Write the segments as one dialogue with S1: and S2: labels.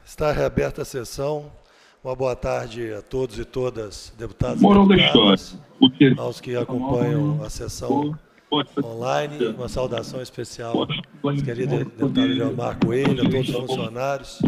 S1: Está reaberta a sessão. Uma boa tarde a todos e todas, deputados e
S2: Moral da
S1: deputadas,
S2: história.
S1: aos que acompanham a sessão online. Uma saudação especial ao querido deputado Leomar Coelho, a todos os funcionários.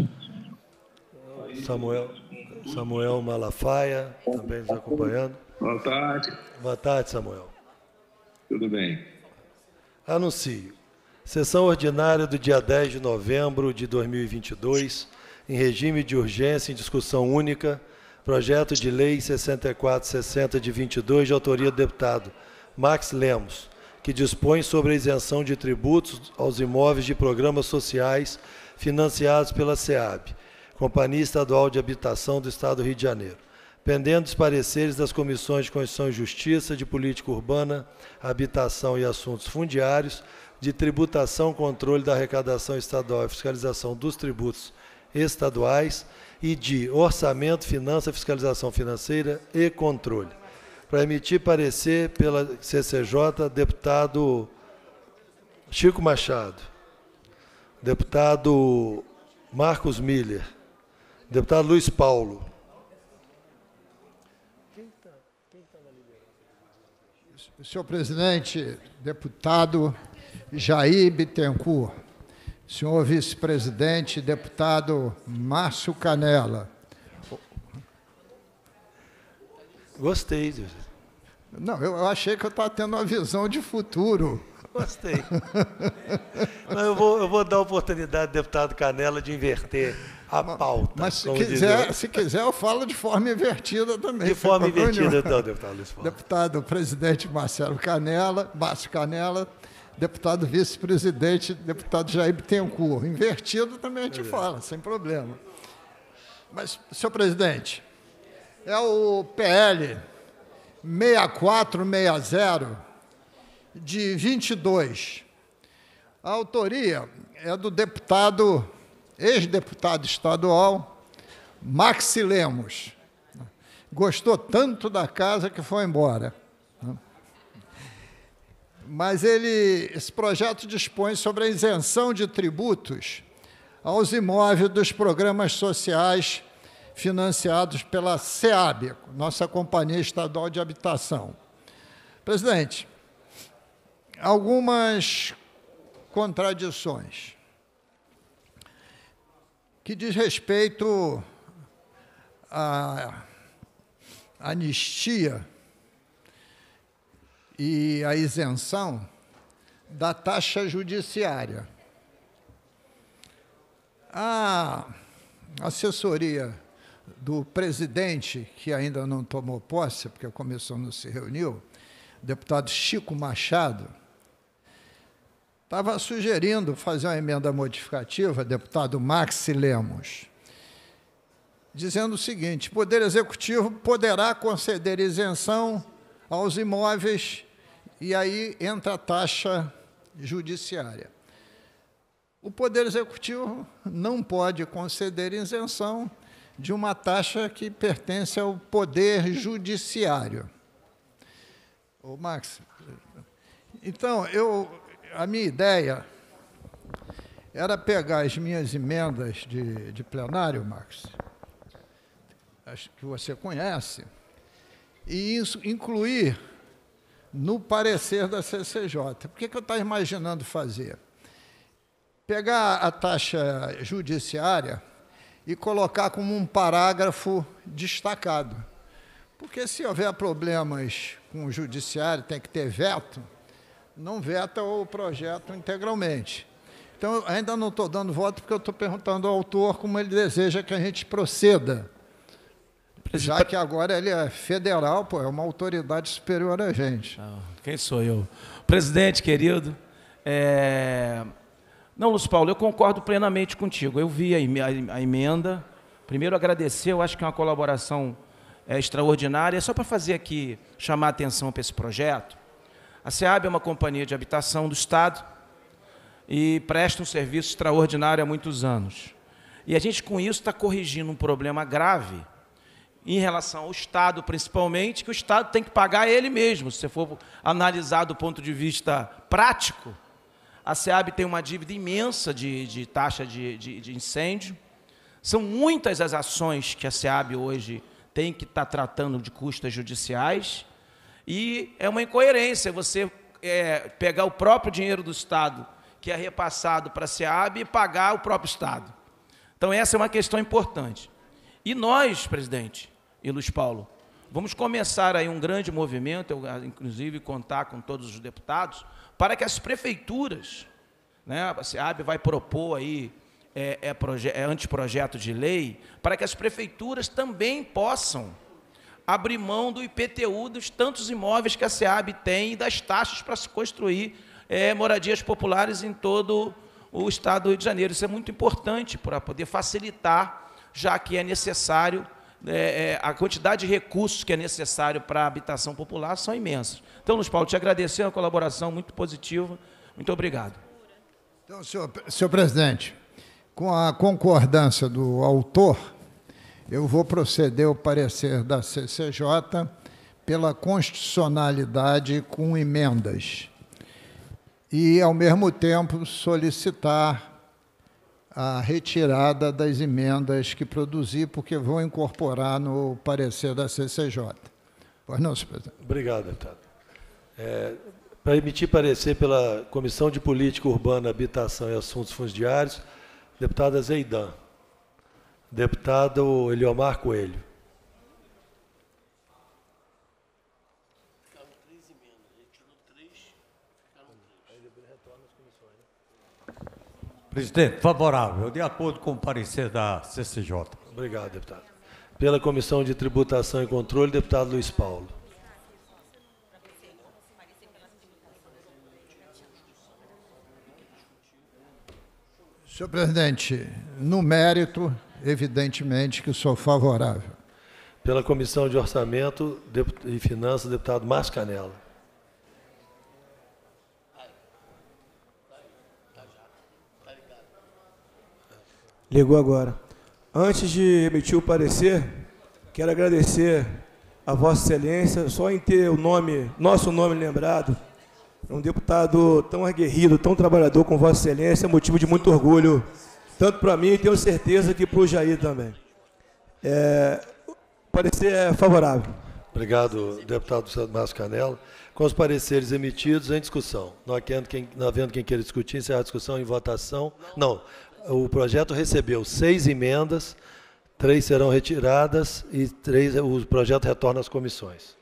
S1: Samuel Malafaia, também nos acompanhando.
S2: Boa tarde.
S1: Boa tarde, Samuel.
S2: Tudo bem.
S1: Anuncio. Sessão ordinária do dia 10 de novembro de 2022, em regime de urgência em discussão única, projeto de lei 6460 de 22, de autoria do deputado Max Lemos, que dispõe sobre a isenção de tributos aos imóveis de programas sociais financiados pela SEAB, Companhia Estadual de Habitação do Estado do Rio de Janeiro, pendendo os pareceres das comissões de Constituição e Justiça, de Política Urbana, Habitação e Assuntos Fundiários, de Tributação, Controle da Arrecadação Estadual e Fiscalização dos Tributos Estaduais e de Orçamento, Finança, Fiscalização Financeira e Controle. Para emitir parecer pela CCJ, deputado Chico Machado, deputado Marcos Miller, deputado Luiz Paulo.
S3: Senhor presidente, deputado Jair Bittencourt, senhor vice-presidente, deputado Márcio Canela.
S1: Gostei.
S3: Não, eu achei que eu estava tendo uma visão de futuro.
S1: Gostei. Mas eu vou dar a oportunidade, deputado Canela, de inverter a pauta.
S3: Mas se quiser, eu falo de forma invertida também.
S1: De forma invertida, então, deputado Luiz Paulo.
S3: Deputado presidente Márcio Canela, deputado vice-presidente, deputado Jair Bittencourt. Invertido também a gente fala, sem problema. Mas, senhor presidente, é o PL 6460 de 22. A autoria é do deputado, ex-deputado estadual, Max Lemos. Gostou tanto da casa que foi embora. Mas esse projeto dispõe sobre a isenção de tributos aos imóveis dos programas sociais financiados pela SEAB, nossa Companhia Estadual de Habitação. Presidente, algumas contradições que diz respeito à anistia e a isenção da taxa judiciária. A assessoria do presidente, que ainda não tomou posse, porque a comissão não se reuniu, o deputado Chico Machado, estava sugerindo fazer uma emenda modificativa, deputado Max Lemos, dizendo o seguinte: o Poder Executivo poderá conceder isenção aos imóveis, e aí entra a taxa judiciária. O Poder Executivo não pode conceder isenção de uma taxa que pertence ao Poder Judiciário. Ô, Max, então, a minha ideia era pegar as minhas emendas de plenário, Max, acho que você conhece, e incluir no parecer da CCJ. Por que eu estava imaginando fazer? Pegar a taxa judiciária e colocar como um parágrafo destacado. Porque se houver problemas com o judiciário, tem que ter veto, não veta o projeto integralmente. Então, eu ainda não estou dando voto porque eu estou perguntando ao autor como ele deseja que a gente proceda. Já que agora ele é federal, pô, é uma autoridade superior a gente.
S4: Quem sou eu? Presidente, querido. Não, Luiz Paulo, eu concordo plenamente contigo. Eu vi a emenda. Primeiro, agradecer, eu acho que é uma colaboração extraordinária. Só para fazer aqui, chamar a atenção para esse projeto. A SEAB é uma companhia de habitação do Estado e presta um serviço extraordinário há muitos anos. E a gente, com isso, está corrigindo um problema grave em relação ao Estado, principalmente, que o Estado tem que pagar ele mesmo. Se você for analisar do ponto de vista prático, a SEAB tem uma dívida imensa de taxa de incêndio, São muitas as ações que a SEAB hoje tem que estar tratando de custas judiciais, e é uma incoerência você pegar o próprio dinheiro do Estado, que é repassado para a SEAB, e pagar o próprio Estado. Então, essa é uma questão importante. E nós, presidente e Luiz Paulo, vamos começar aí um grande movimento, inclusive contar com todos os deputados, para que as prefeituras, né, a SEAB vai propor aí anteprojeto de lei, para que as prefeituras também possam abrir mão do IPTU dos tantos imóveis que a SEAB tem e das taxas para se construir moradias populares em todo o Estado do Rio de Janeiro. Isso é muito importante para poder facilitar, já que é necessário, a quantidade de recursos que é necessário para a habitação popular são imensas. Então, Luiz Paulo, te agradecer a colaboração muito positiva. Muito obrigado.
S3: Então, senhor presidente, com a concordância do autor, eu vou proceder ao parecer da CCJ pela constitucionalidade com emendas e, ao mesmo tempo, solicitar a retirada das emendas que produzi, porque vou incorporar no parecer da CCJ. Pois não, senhor presidente.
S1: Obrigado, deputado. Para emitir parecer pela Comissão de Política Urbana, Habitação e Assuntos Fundiários, deputada Zeidan. Deputado Eliomar Coelho.
S5: Presidente, favorável, de acordo com o parecer da CCJ.
S1: Obrigado, deputado. Pela Comissão de Tributação e Controle, deputado Luiz Paulo.
S3: Senhor presidente, no mérito, evidentemente que sou favorável.
S1: Pela Comissão de Orçamento e Finanças, deputado Márcio Canela.
S6: Ligou agora. Antes de emitir o parecer, quero agradecer a Vossa Excelência, só em ter o nome, nosso nome lembrado, um deputado tão aguerrido, tão trabalhador com Vossa Excelência, é motivo de muito orgulho, tanto para mim e tenho certeza que para o Jair também. O parecer é favorável.
S1: Obrigado, deputado Márcio Canela. Com os pareceres emitidos, em discussão. Não havendo quem queira discutir, encerrar a discussão em votação. Não, o projeto recebeu 6 emendas, 3 serão retiradas e o projeto retorna às comissões.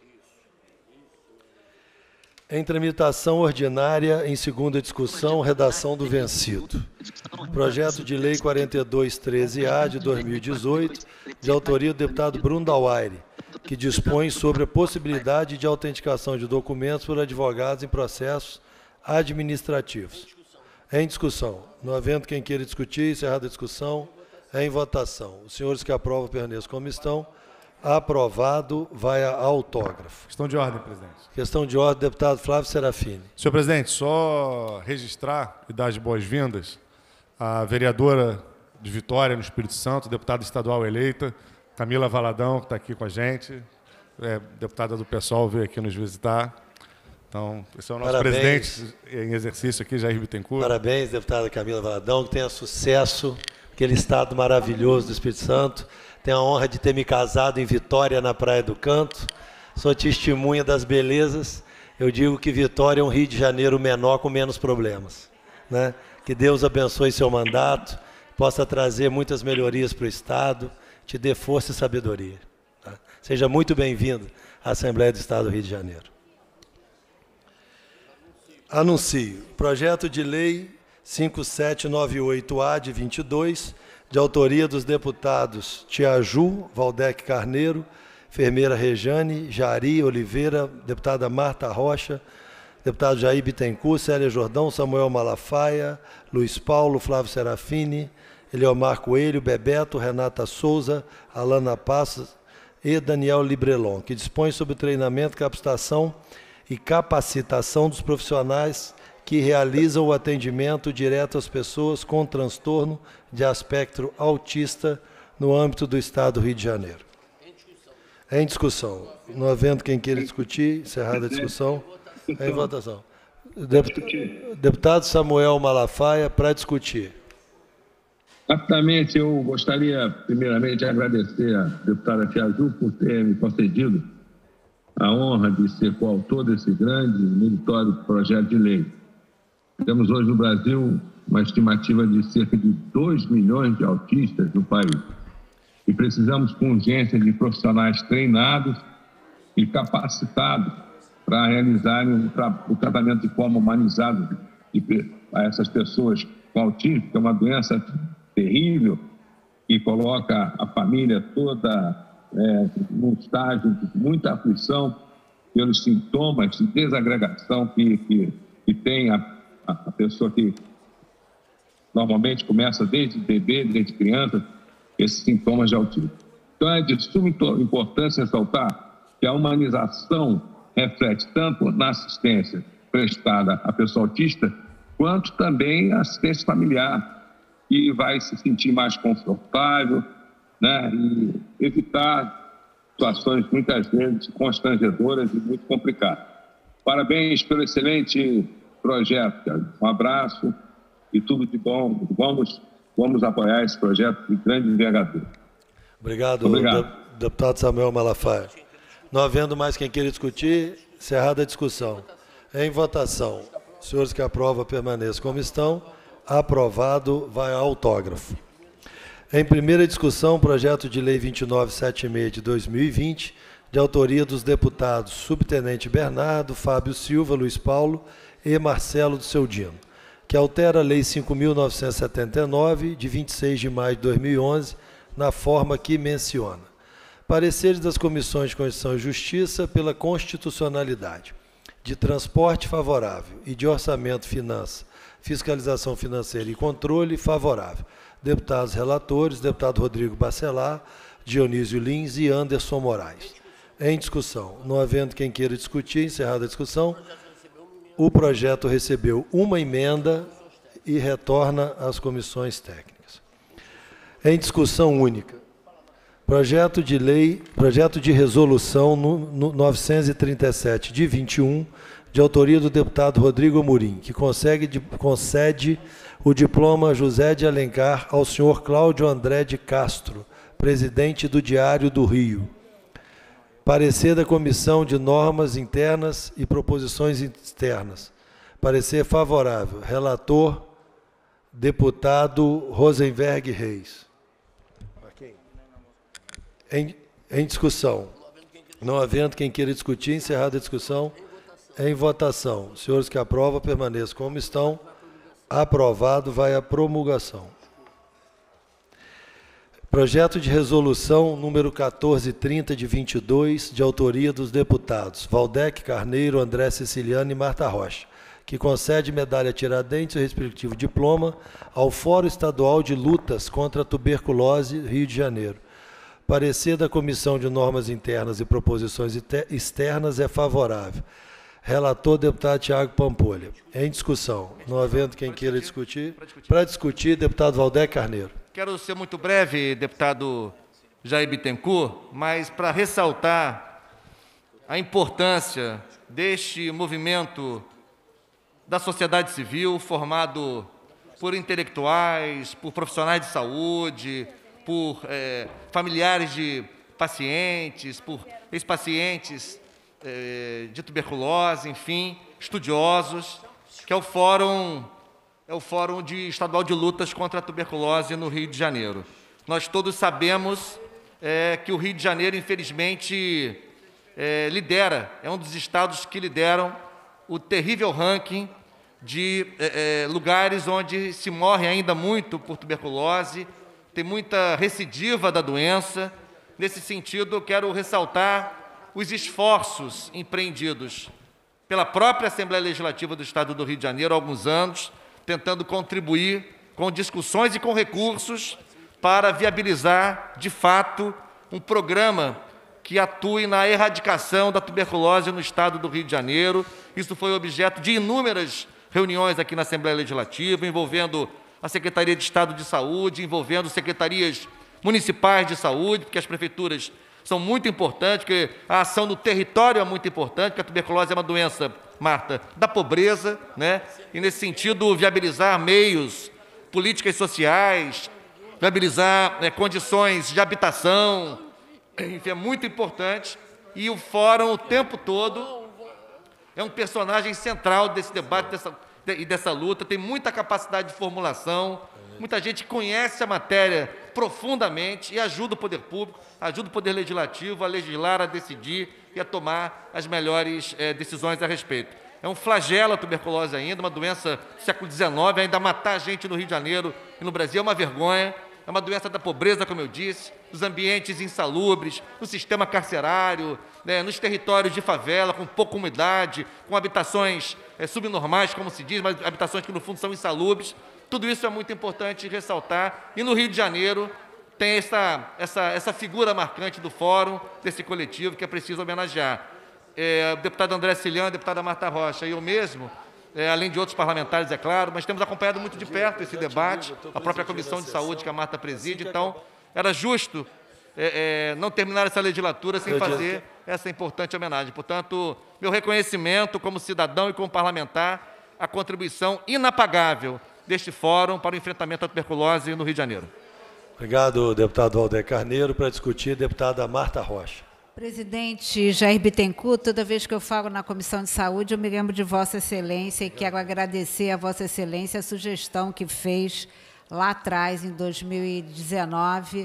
S1: Em tramitação ordinária, em segunda discussão, redação do vencido. Projeto de Lei 4213-A de 2018, de autoria do deputado Bruno Dauaire, que dispõe sobre a possibilidade de autenticação de documentos por advogados em processos administrativos. Em discussão. Não havendo quem queira discutir, encerrada a discussão, em votação. Os senhores que aprovam permaneçam como estão. Aprovado, vai a autógrafo.
S7: Questão de ordem, presidente.
S1: Questão de ordem, deputado Flávio Serafini.
S7: Senhor presidente, só registrar e dar as boas-vindas à vereadora de Vitória, no Espírito Santo, deputada estadual eleita, Camila Valadão, que está aqui com a gente, deputada do PSOL, veio aqui nos visitar. Então, esse é o nosso presidente em exercício aqui, Jair Bittencourt.
S1: Parabéns, deputada Camila Valadão, que tenha sucesso, aquele estado maravilhoso do Espírito Santo. Tenho a honra de ter me casado em Vitória, na Praia do Canto. Sou testemunha das belezas. Eu digo que Vitória é um Rio de Janeiro menor com menos problemas, né? Que Deus abençoe seu mandato, possa trazer muitas melhorias para o Estado, te dê força e sabedoria. Tá? Seja muito bem-vindo à Assembleia do Estado do Rio de Janeiro. Anuncio. Projeto de Lei 5798-A de 22, de autoria dos deputados Tiaju, Valdec Carneiro, enfermeira Rejane, Jari Oliveira, deputada Marta Rocha, deputado Jair Bittencourt, Célia Jordão, Samuel Malafaia, Luiz Paulo, Flávio Serafini, Eliomar Coelho, Bebeto, Renata Souza, Alana Passos e Daniel Librelon, que dispõe sobre o treinamento, capacitação e capacitação dos profissionais que realizam o atendimento direto às pessoas com transtorno de espectro autista no âmbito do Estado do Rio de Janeiro. Em discussão. Não havendo quem queira discutir, encerrada a discussão, em votação. Deputado Samuel Malafaia, para discutir.
S2: Rapidamente, eu gostaria, primeiramente, de agradecer à deputada Fiazul por ter me concedido a honra de ser coautor desse grande e meritório projeto de lei. Temos hoje no Brasil uma estimativa de cerca de 2 milhões de autistas no país. E precisamos com urgência de profissionais treinados e capacitados para realizarem o tratamento de forma humanizada a essas pessoas com autismo, que é uma doença terrível que coloca a família toda num estágio de muita aflição pelos sintomas de desagregação que tem a pessoa que normalmente começa desde bebê, desde criança, esses sintomas de autismo. Então, é de suma importância ressaltar que a humanização reflete tanto na assistência prestada à pessoa autista, quanto também a assistência familiar, que vai se sentir mais confortável, né, e evitar situações, muitas vezes, constrangedoras e muito complicadas. Parabéns pelo excelente projeto, cara. Um abraço e tudo de bom. Vamos apoiar esse projeto de grande envergadura.
S1: Obrigado. Deputado Samuel Malafaia. Não havendo mais quem queira discutir, encerrada a discussão. Em votação, os senhores que aprovam permaneçam como estão. Aprovado, vai ao autógrafo. Em primeira discussão, projeto de lei 2976 de 2020, de autoria dos deputados Subtenente Bernardo, Fábio Silva, Luiz Paulo e Marcelo do Seudino, que altera a Lei 5.979, de 26 de maio de 2011, na forma que menciona. Pareceres das Comissões de Constituição e Justiça pela Constitucionalidade, de Transporte favorável e de Orçamento, Finanças, Fiscalização Financeira e Controle favorável. Deputados relatores, deputado Rodrigo Bacelar, Dionísio Lins e Anderson Moraes. Em discussão, não havendo quem queira discutir, encerrada a discussão, o projeto recebeu uma emenda e retorna às comissões técnicas. Em discussão única, projeto de resolução no 937 de 21, de autoria do deputado Rodrigo Amorim, que concede o diploma José de Alencar ao senhor Cláudio André de Castro, presidente do Diário do Rio. Parecer da Comissão de Normas Internas e Proposições Externas. Parecer favorável. Relator, deputado Rosenberg Reis. Em discussão. Não havendo quem queira discutir, encerrada a discussão. Em votação. Os senhores que aprovam, permaneçam como estão. Aprovado, vai à promulgação. Projeto de resolução número 1430 de 22, de autoria dos deputados Valdec Carneiro, André Siciliano e Marta Rocha, que concede medalha Tiradentes e respectivo diploma ao Fórum Estadual de Lutas contra a Tuberculose, Rio de Janeiro. Parecer da Comissão de Normas Internas e Proposições Externas é favorável. Relator, deputado Tiago Pampolha. Em discussão. Não havendo quem queira discutir. Para discutir, deputado Valdec Carneiro.
S8: Quero ser muito breve, deputado Jair Bittencourt, mas para ressaltar a importância deste movimento da sociedade civil formado por intelectuais, por profissionais de saúde, por familiares de pacientes, por ex-pacientes de tuberculose, enfim, estudiosos, que é o Fórum Estadual de Lutas contra a Tuberculose no Rio de Janeiro. Nós todos sabemos que o Rio de Janeiro, infelizmente, é um dos estados que lideram o terrível ranking de lugares onde se morre ainda muito por tuberculose, tem muita recidiva da doença. Nesse sentido, eu quero ressaltar os esforços empreendidos pela própria Assembleia Legislativa do Estado do Rio de Janeiro há alguns anos, tentando contribuir com discussões e com recursos para viabilizar, de fato, um programa que atue na erradicação da tuberculose no Estado do Rio de Janeiro. Isso foi objeto de inúmeras reuniões aqui na Assembleia Legislativa, envolvendo a Secretaria de Estado de Saúde, envolvendo secretarias municipais de saúde, porque as prefeituras são muito importantes, porque a ação no território é muito importante, porque a tuberculose é uma doença, Marta, da pobreza, né? E, nesse sentido, viabilizar meios, políticas sociais, viabilizar condições de habitação, enfim, é muito importante. E o fórum, o tempo todo, é um personagem central desse debate e dessa luta, tem muita capacidade de formulação, muita gente conhece a matéria profundamente e ajuda o poder público, ajuda o poder legislativo a legislar, a decidir e a tomar as melhores decisões a respeito. É um flagelo a tuberculose ainda, uma doença do século XIX, ainda matar gente no Rio de Janeiro e no Brasil é uma vergonha, é uma doença da pobreza, como eu disse, dos ambientes insalubres, no sistema carcerário, nos territórios de favela, com pouca umidade, com habitações subnormais, como se diz, mas habitações que, no fundo, são insalubres. Tudo isso é muito importante ressaltar. E no Rio de Janeiro tem essa figura marcante do fórum, desse coletivo, que é preciso homenagear. O deputado André Cilhão, a deputada Marta Rocha e eu mesmo, além de outros parlamentares, é claro, mas temos acompanhado muito de perto esse debate, a própria Comissão de Saúde que a Marta preside, então era justo não terminar essa legislatura sem fazer essa importante homenagem. Portanto, meu reconhecimento como cidadão e como parlamentar, a contribuição inapagável deste fórum para o enfrentamento à tuberculose no Rio de Janeiro.
S1: Obrigado, deputado Walder Carneiro. Para discutir, deputada Marta Rocha.
S9: Presidente Jair Bittencourt, toda vez que eu falo na Comissão de Saúde, eu me lembro de Vossa Excelência e quero agradecer a Vossa Excelência a sugestão que fez lá atrás, em 2019,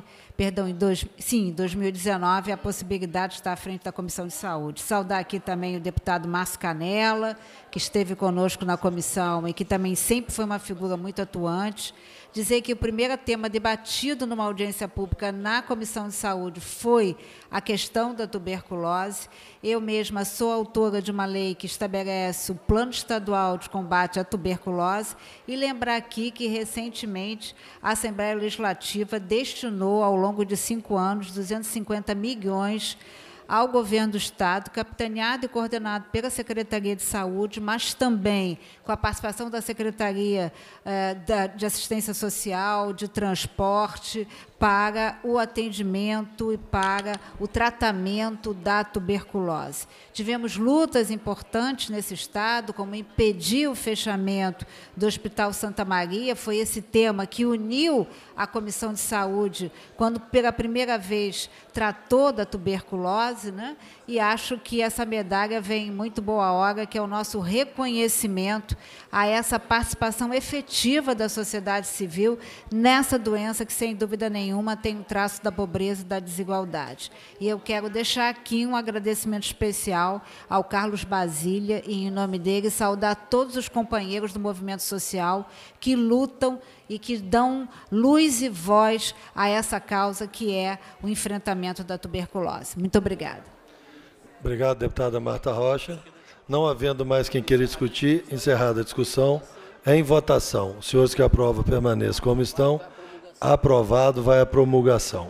S9: em 2019, a possibilidade de estar à frente da Comissão de Saúde. Saudar aqui também o deputado Márcio Canella, que esteve conosco na comissão e que também sempre foi uma figura muito atuante. Dizer que o primeiro tema debatido numa audiência pública na Comissão de Saúde foi a questão da tuberculose. Eu mesma sou autora de uma lei que estabelece o Plano Estadual de Combate à Tuberculose e lembrar aqui que, recentemente, a Assembleia Legislativa destinou, ao longo de 5 anos, 250 milhões ao governo do Estado, capitaneado e coordenado pela Secretaria de Saúde, mas também com a participação da Secretaria de Assistência Social, de Transporte, para o atendimento e para o tratamento da tuberculose. Tivemos lutas importantes nesse Estado, como impedir o fechamento do Hospital Santa Maria, foi esse tema que uniu a Comissão de Saúde, quando pela primeira vez tratou da tuberculose, né? E acho que essa medalha vem em muito boa hora, que é o nosso reconhecimento a essa participação efetiva da sociedade civil nessa doença que, sem dúvida nenhuma, tem um traço da pobreza e da desigualdade. E eu quero deixar aqui um agradecimento especial ao Carlos Basília e, em nome dele, saudar todos os companheiros do movimento social que lutam e que dão luz e voz a essa causa que é o enfrentamento da tuberculose. Muito obrigada.
S1: Obrigado, deputada Marta Rocha. Não havendo mais quem queira discutir, encerrada a discussão, em votação. Os senhores que aprovam permaneçam como estão. Aprovado, vai à promulgação.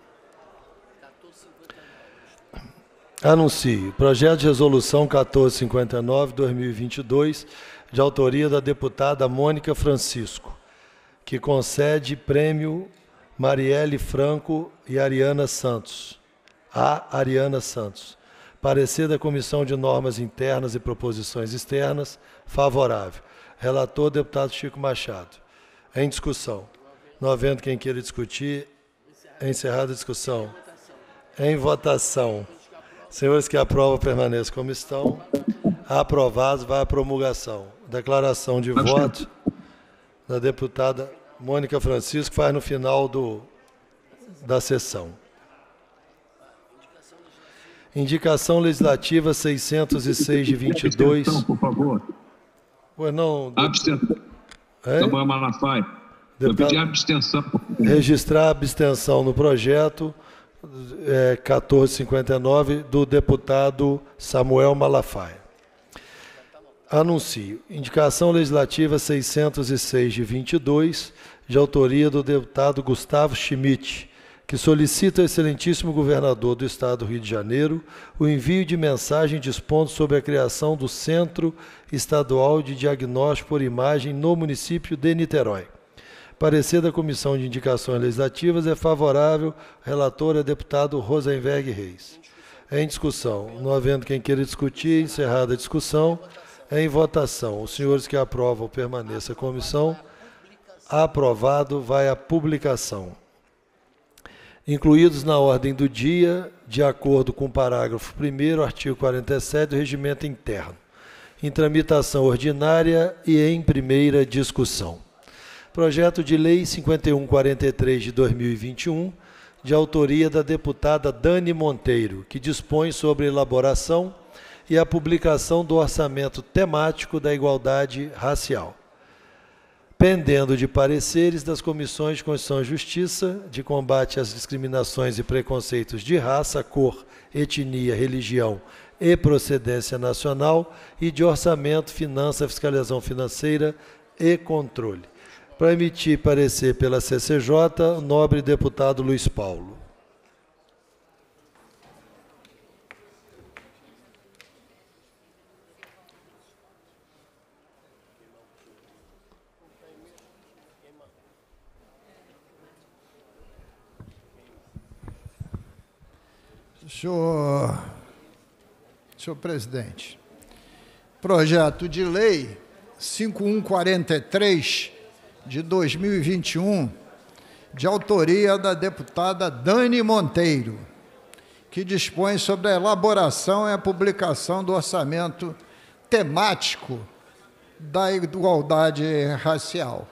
S1: Anuncio. Projeto de resolução 1459/2022, de autoria da deputada Mônica Francisco, que concede prêmio Marielle Franco e Ariana Santos. Parecer da Comissão de Normas Internas e Proposições Externas, favorável. Relator, deputado Chico Machado. Em discussão. Não havendo quem queira discutir, encerrada a discussão. Em votação. Senhores que aprovam, permaneçam como estão. Aprovados, vai à promulgação. Declaração de voto da deputada Mônica Francisco, faz no final da sessão. Indicação legislativa 606 de 22.
S2: Abstenção, por favor.
S1: Não,
S2: abstenção. Samuel Malafaia. Eu pedi abstenção.
S1: Registrar abstenção no projeto 1459 do deputado Samuel Malafaia. Anuncio. Indicação legislativa 606 de 22, de autoria do deputado Gustavo Schmidt, que solicita ao excelentíssimo governador do Estado do Rio de Janeiro o envio de mensagem dispondo sobre a criação do Centro Estadual de Diagnóstico por Imagem no município de Niterói. Parecer da Comissão de Indicações Legislativas é favorável. Relator é deputado Rosenberg Reis. Em discussão. Não havendo quem queira discutir, encerrada a discussão. Em votação. Os senhores que aprovam, permaneça a comissão. Aprovado. Vai à publicação. Incluídos na ordem do dia, de acordo com o parágrafo 1º, artigo 47 do Regimento Interno, em tramitação ordinária e em primeira discussão. Projeto de Lei 5143 de 2021, de autoria da deputada Dani Monteiro, que dispõe sobre a elaboração e a publicação do orçamento temático da igualdade racial, pendendo de pareceres das Comissões de Constituição e Justiça, de combate às discriminações e preconceitos de raça, cor, etnia, religião e procedência nacional e de orçamento, finança, fiscalização financeira e controle. Para emitir parecer pela CCJ, o nobre deputado Luiz Paulo.
S3: Senhor presidente, projeto de lei 5143 de 2021, de autoria da deputada Dani Monteiro, que dispõe sobre a elaboração e a publicação do orçamento temático da igualdade racial.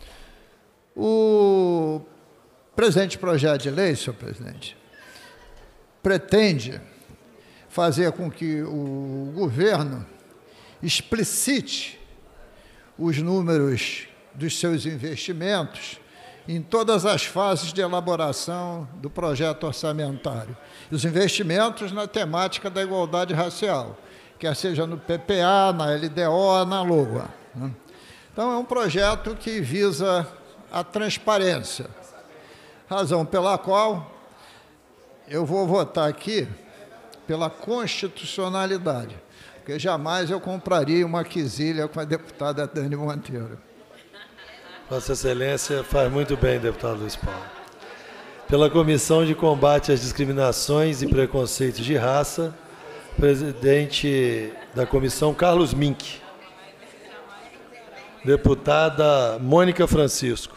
S3: O presente projeto de lei, senhor presidente, pretende fazer com que o governo explicite os números dos seus investimentos em todas as fases de elaboração do projeto orçamentário. Os investimentos na temática da igualdade racial, quer seja no PPA, na LDO, na LOA. Então, é um projeto que visa a transparência, razão pela qual eu vou votar aqui pela constitucionalidade, porque jamais eu compraria uma quesilha com a deputada Dani Monteiro.
S1: Vossa Excelência faz muito bem, deputado Luiz Paulo. Pela Comissão de Combate às Discriminações e Preconceitos de Raça, presidente da comissão, Carlos Mink. Deputada Mônica Francisco.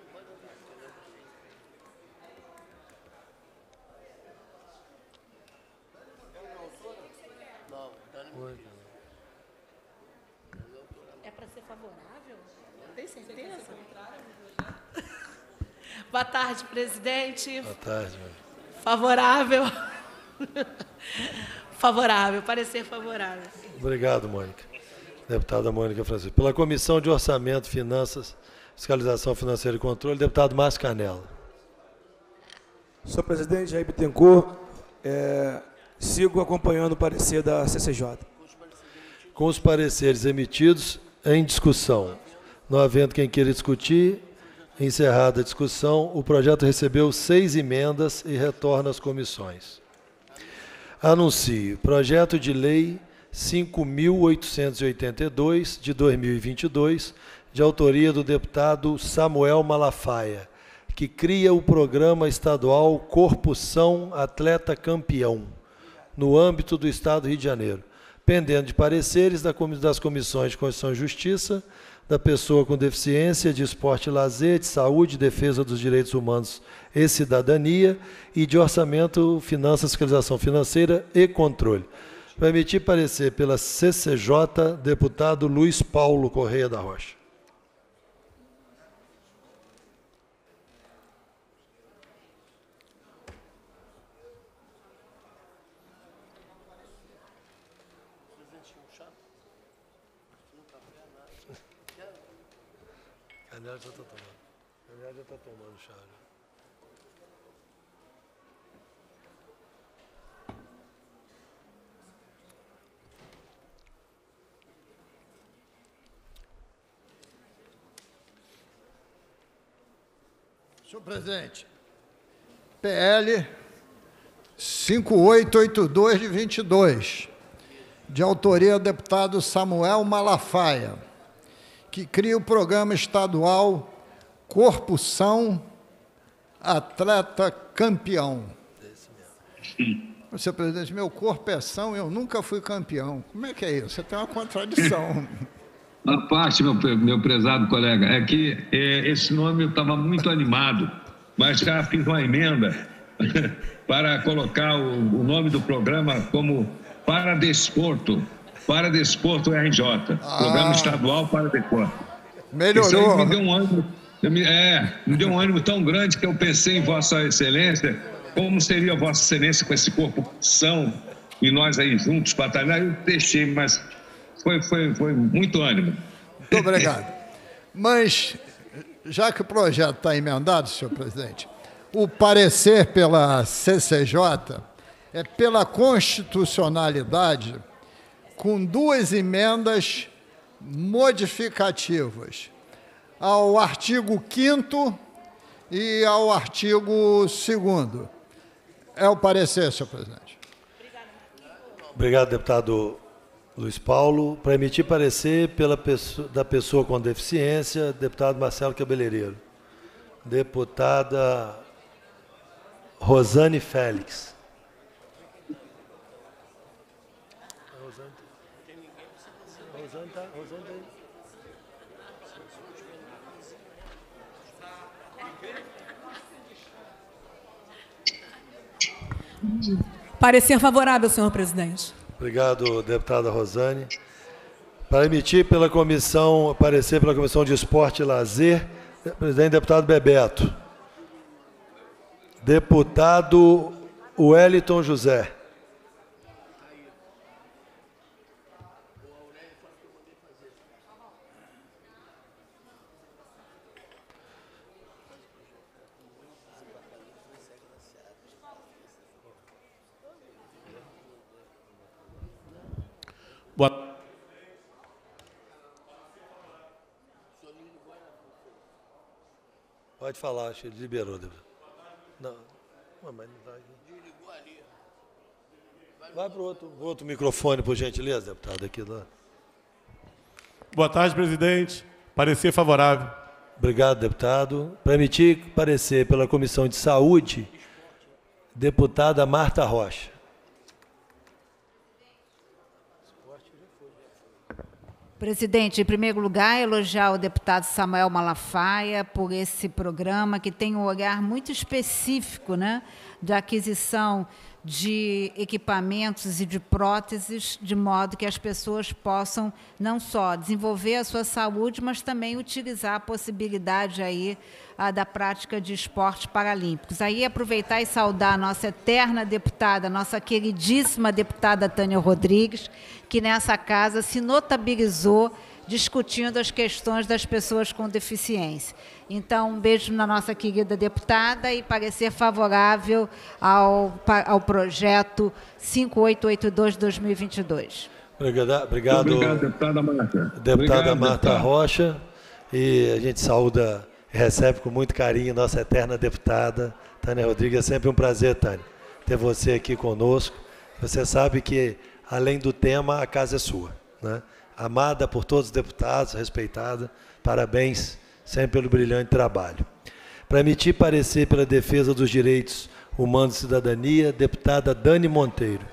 S10: É para ser favorável? Tem certeza? Boa tarde, presidente.
S1: Boa tarde.
S10: Favorável. Favorável, parecer favorável.
S1: Obrigado, Mônica. Deputada Mônica Francisco. Pela Comissão de Orçamento, Finanças, Fiscalização Financeira e Controle, deputado Márcio Canela.
S6: Senhor presidente Jair Bittencourt, sigo acompanhando o parecer da CCJ.
S1: Com os pareceres emitidos, em discussão. Não havendo quem queira discutir, encerrada a discussão, o projeto recebeu 6 emendas e retorna às comissões. Anuncio. Projeto de Lei 5.882, de 2022, de autoria do deputado Samuel Malafaia, que cria o programa estadual Corpo São Atleta Campeão, no âmbito do Estado do Rio de Janeiro, pendendo de pareceres das Comissões de Constituição e Justiça, da Pessoa com Deficiência, de Esporte e Lazer, de Saúde, Defesa dos Direitos Humanos e Cidadania, e de Orçamento, Finanças, Fiscalização Financeira e Controle. Vai emitir parecer pela CCJ, deputado Luiz Paulo Correia da Rocha. Canela já está tomando. Canela já está tomando chá.
S3: Senhor presidente, PL 5882 de 22, de autoria do deputado Samuel Malafaia, que cria o programa estadual Corpo São Atleta Campeão. Senhor presidente, meu corpo é são, eu nunca fui campeão. Como é que é isso? Você tem uma contradição.
S2: A parte, meu prezado colega, é que esse nome eu estava muito animado, mas já fiz uma emenda para colocar o nome do programa como Paradesporto RJ, Programa Estadual Paradesporto.
S3: Melhorou.
S2: Isso aí me deu um ânimo, me deu um ânimo tão grande que eu pensei em Vossa Excelência, como seria Vossa Excelência com esse corpo são e nós aí juntos, batalhar, eu deixei, mas foi muito ânimo.
S3: Muito obrigado. Mas, já que o projeto está emendado, senhor presidente, o parecer pela CCJ é pela constitucionalidade com 2 emendas modificativas ao artigo 5º e ao artigo 2º. É o parecer, senhor presidente.
S1: Obrigado, deputado Luiz Paulo. Para emitir parecer da pessoa com deficiência, deputado Marcelo Cabeleireiro. Deputada Rosane Félix.
S10: Parecer favorável, senhor presidente.
S1: Obrigado, deputada Rosane. Para emitir pela comissão, parecer pela Comissão de Esporte e Lazer, presidente deputado Bebeto. Deputado Wellington José. Pode falar, acho que ele liberou. Não, mas não está aqui. Vai para o outro microfone, por gentileza, deputado. Aqui lá.
S7: Boa tarde, presidente. Parecer favorável.
S1: Obrigado, deputado. Para emitir parecer pela Comissão de Saúde, deputada Marta Rocha.
S9: Presidente, em primeiro lugar, elogiar o deputado Samuel Malafaia por esse programa que tem um olhar muito específico, né, de aquisição de equipamentos e de próteses, de modo que as pessoas possam não só desenvolver a sua saúde, mas também utilizar a possibilidade aí da prática de esportes paralímpicos. Aí aproveitar e saudar a nossa eterna deputada, nossa queridíssima deputada Tânia Rodrigues, que nessa casa se notabilizou discutindo as questões das pessoas com deficiência. Então, um beijo na nossa querida deputada e parecer favorável ao projeto 5882-2022.
S1: Obrigado,
S2: deputada Marta.
S1: Deputada Marta Rocha. E a gente saúda e recebe com muito carinho nossa eterna deputada Tânia Rodrigues. É sempre um prazer, Tânia, ter você aqui conosco. Você sabe que, além do tema, a casa é sua, né? Amada por todos os deputados, respeitada. Parabéns sempre pelo brilhante trabalho. Para emitir parecer pela defesa dos direitos humanos e cidadania, deputada Dani Monteiro.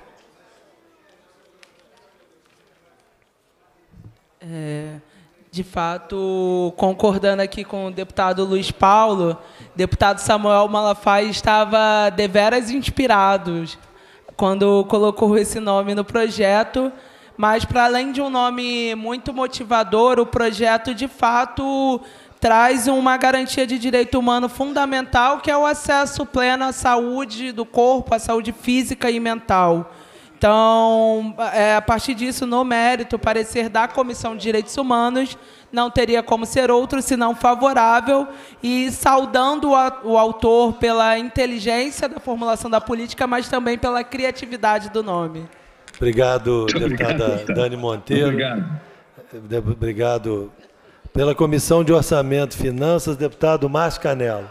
S11: De fato, concordando aqui com o deputado Luiz Paulo, deputado Samuel Malafaia estava deveras inspirado quando colocou esse nome no projeto, mas, para além de um nome muito motivador, o projeto, de fato, traz uma garantia de direito humano fundamental, que é o acesso pleno à saúde do corpo, à saúde física e mental. Então, a partir disso, no mérito, o parecer da Comissão de Direitos Humanos não teria como ser outro senão favorável, e saudando o autor pela inteligência da formulação da política, mas também pela criatividade do nome.
S1: Obrigado, deputada Dani Monteiro.
S2: Obrigado.
S1: Obrigado. Pela Comissão de Orçamento e Finanças, deputado Márcio Canelo.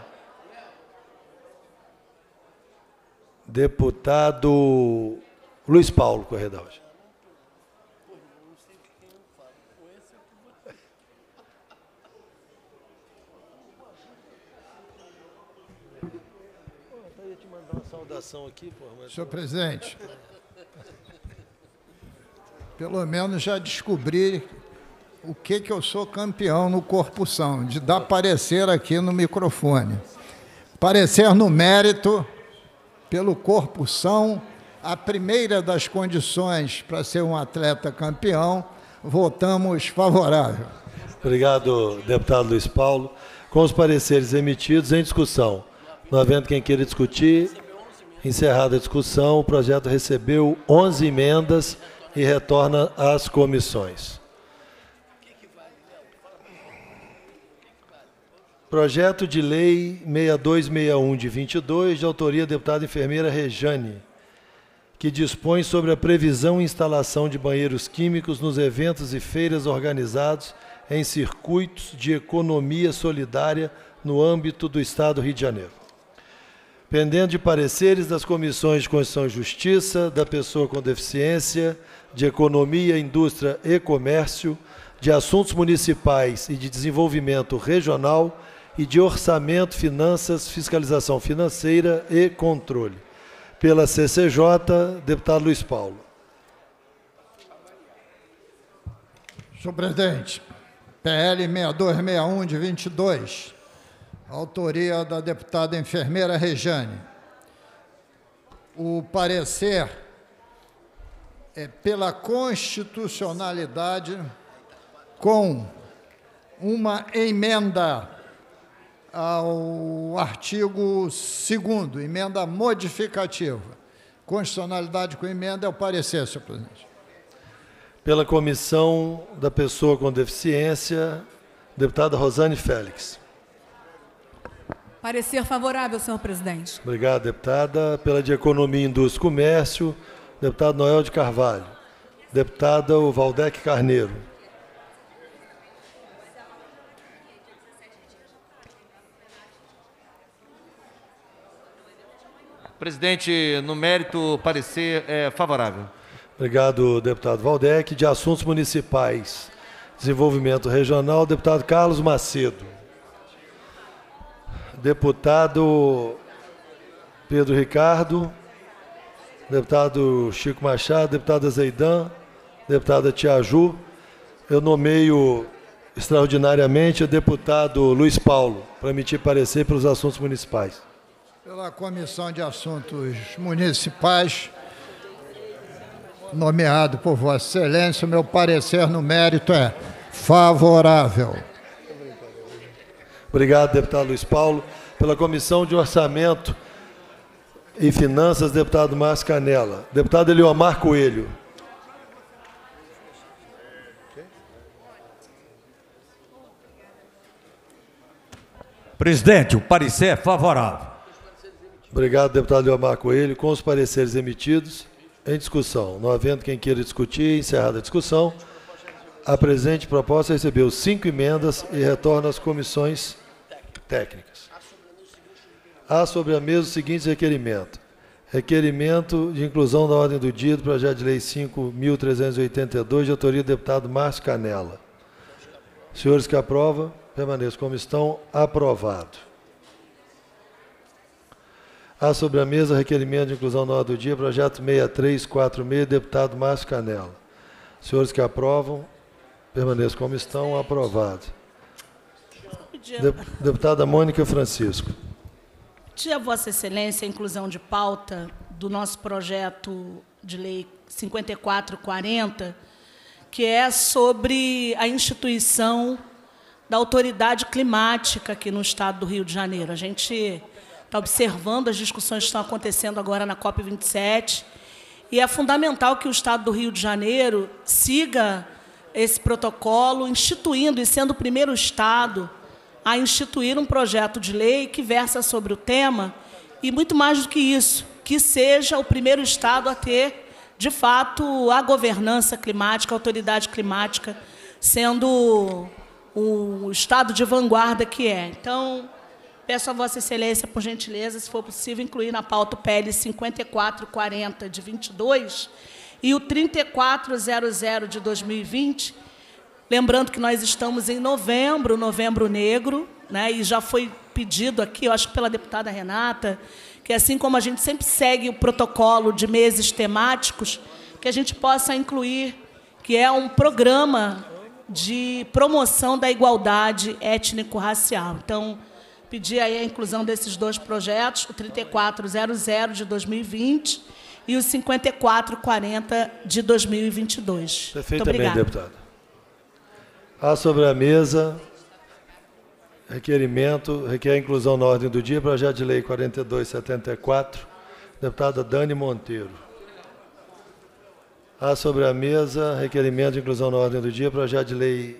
S1: Deputado Luiz Paulo Corrêa da Rocha. Eu ia te mandar uma saudação aqui,
S3: senhor presidente, pelo menos já descobri o que eu sou campeão no corpo-são, de dar parecer aqui no microfone. Parecer no mérito, pelo corpo-são, a primeira das condições para ser um atleta campeão, votamos favorável.
S1: Obrigado, deputado Luiz Paulo. Com os pareceres emitidos, em discussão. Não havendo quem queira discutir, encerrada a discussão, o projeto recebeu 11 emendas e retorna às comissões. Projeto de Lei 6261 de 22, de autoria da deputada enfermeira Rejane, que dispõe sobre a previsão e instalação de banheiros químicos nos eventos e feiras organizados em circuitos de economia solidária no âmbito do Estado do Rio de Janeiro. Pendendo de pareceres das comissões de Constituição e Justiça, da Pessoa com Deficiência, de Economia, Indústria e Comércio, de Assuntos Municipais e de Desenvolvimento Regional e de Orçamento, Finanças, Fiscalização Financeira e Controle. Pela CCJ, deputado Luiz Paulo.
S3: Senhor presidente, PL 6261 de 22, autoria da deputada enfermeira Rejane. O parecer é pela constitucionalidade com uma emenda ao artigo 2º, emenda modificativa. Constitucionalidade com emenda é o parecer, senhor presidente.
S1: Pela Comissão da Pessoa com Deficiência, deputada Rosane Félix.
S10: Parecer favorável, senhor presidente.
S1: Obrigado, deputada. Pela de Economia, Indústria e Comércio, deputado Noel de Carvalho. Deputada Valdec Carneiro.
S8: Presidente, no mérito, o parecer é favorável.
S1: Obrigado, deputado Valdec. De Assuntos Municipais, Desenvolvimento Regional, deputado Carlos Macedo. Deputado Pedro Ricardo, deputado Chico Machado, deputada Zeidan, deputada Tiaju. Eu nomeio extraordinariamente o deputado Luiz Paulo para emitir parecer pelos assuntos municipais.
S3: Pela Comissão de Assuntos Municipais, nomeado por Vossa Excelência, o meu parecer no mérito é favorável.
S1: Obrigado, deputado Luiz Paulo. Pela Comissão de Orçamento e Finanças, deputado Márcio Canela. Deputado Eliomar Coelho.
S5: Presidente, o parecer é favorável.
S1: Obrigado, deputado Eliomar Coelho. Com os pareceres emitidos, em discussão. Não havendo quem queira discutir, encerrada a discussão, a presente proposta recebeu 5 emendas e retorna às comissões técnicas. Há sobre a mesa os seguintes requerimentos. Requerimento de inclusão na ordem do dia do projeto de lei 5.382, de autoria do deputado Márcio Canela. Senhores que aprovam, permaneçam como estão. Aprovado. Há sobre a mesa requerimento de inclusão na ordem do dia, projeto 6346, deputado Márcio Canela. Senhores que aprovam, permaneçam como estão. Aprovado. Deputada Mônica Francisco.
S12: Pedir a Vossa Excelência a inclusão de pauta do nosso projeto de lei 5440, que é sobre a instituição da autoridade climática aqui no Estado do Rio de Janeiro. A gente está observando as discussões que estão acontecendo agora na COP27, e é fundamental que o Estado do Rio de Janeiro siga esse protocolo, instituindo e sendo o primeiro Estado a instituir um projeto de lei que versa sobre o tema, e, muito mais do que isso, que seja o primeiro Estado a ter, de fato, a governança climática, a autoridade climática, sendo o Estado de vanguarda que é. Então, peço a Vossa Excelência, por gentileza, se for possível, incluir na pauta o PL 5440 de 22 e o 3400 de 2020, lembrando que nós estamos em novembro, Novembro Negro, né, e já foi pedido aqui, eu acho que pela deputada Renata, que assim como a gente sempre segue o protocolo de meses temáticos, que a gente possa incluir, que é um programa de promoção da igualdade étnico-racial. Então, pedi aí a inclusão desses dois projetos, o 3400 de 2020 e o 5440 de 2022.
S1: Perfeitamente, deputada. Há sobre a mesa requer a inclusão na ordem do dia, projeto de lei 4274, deputada Dani Monteiro. Há sobre a mesa requerimento de inclusão na ordem do dia, projeto de lei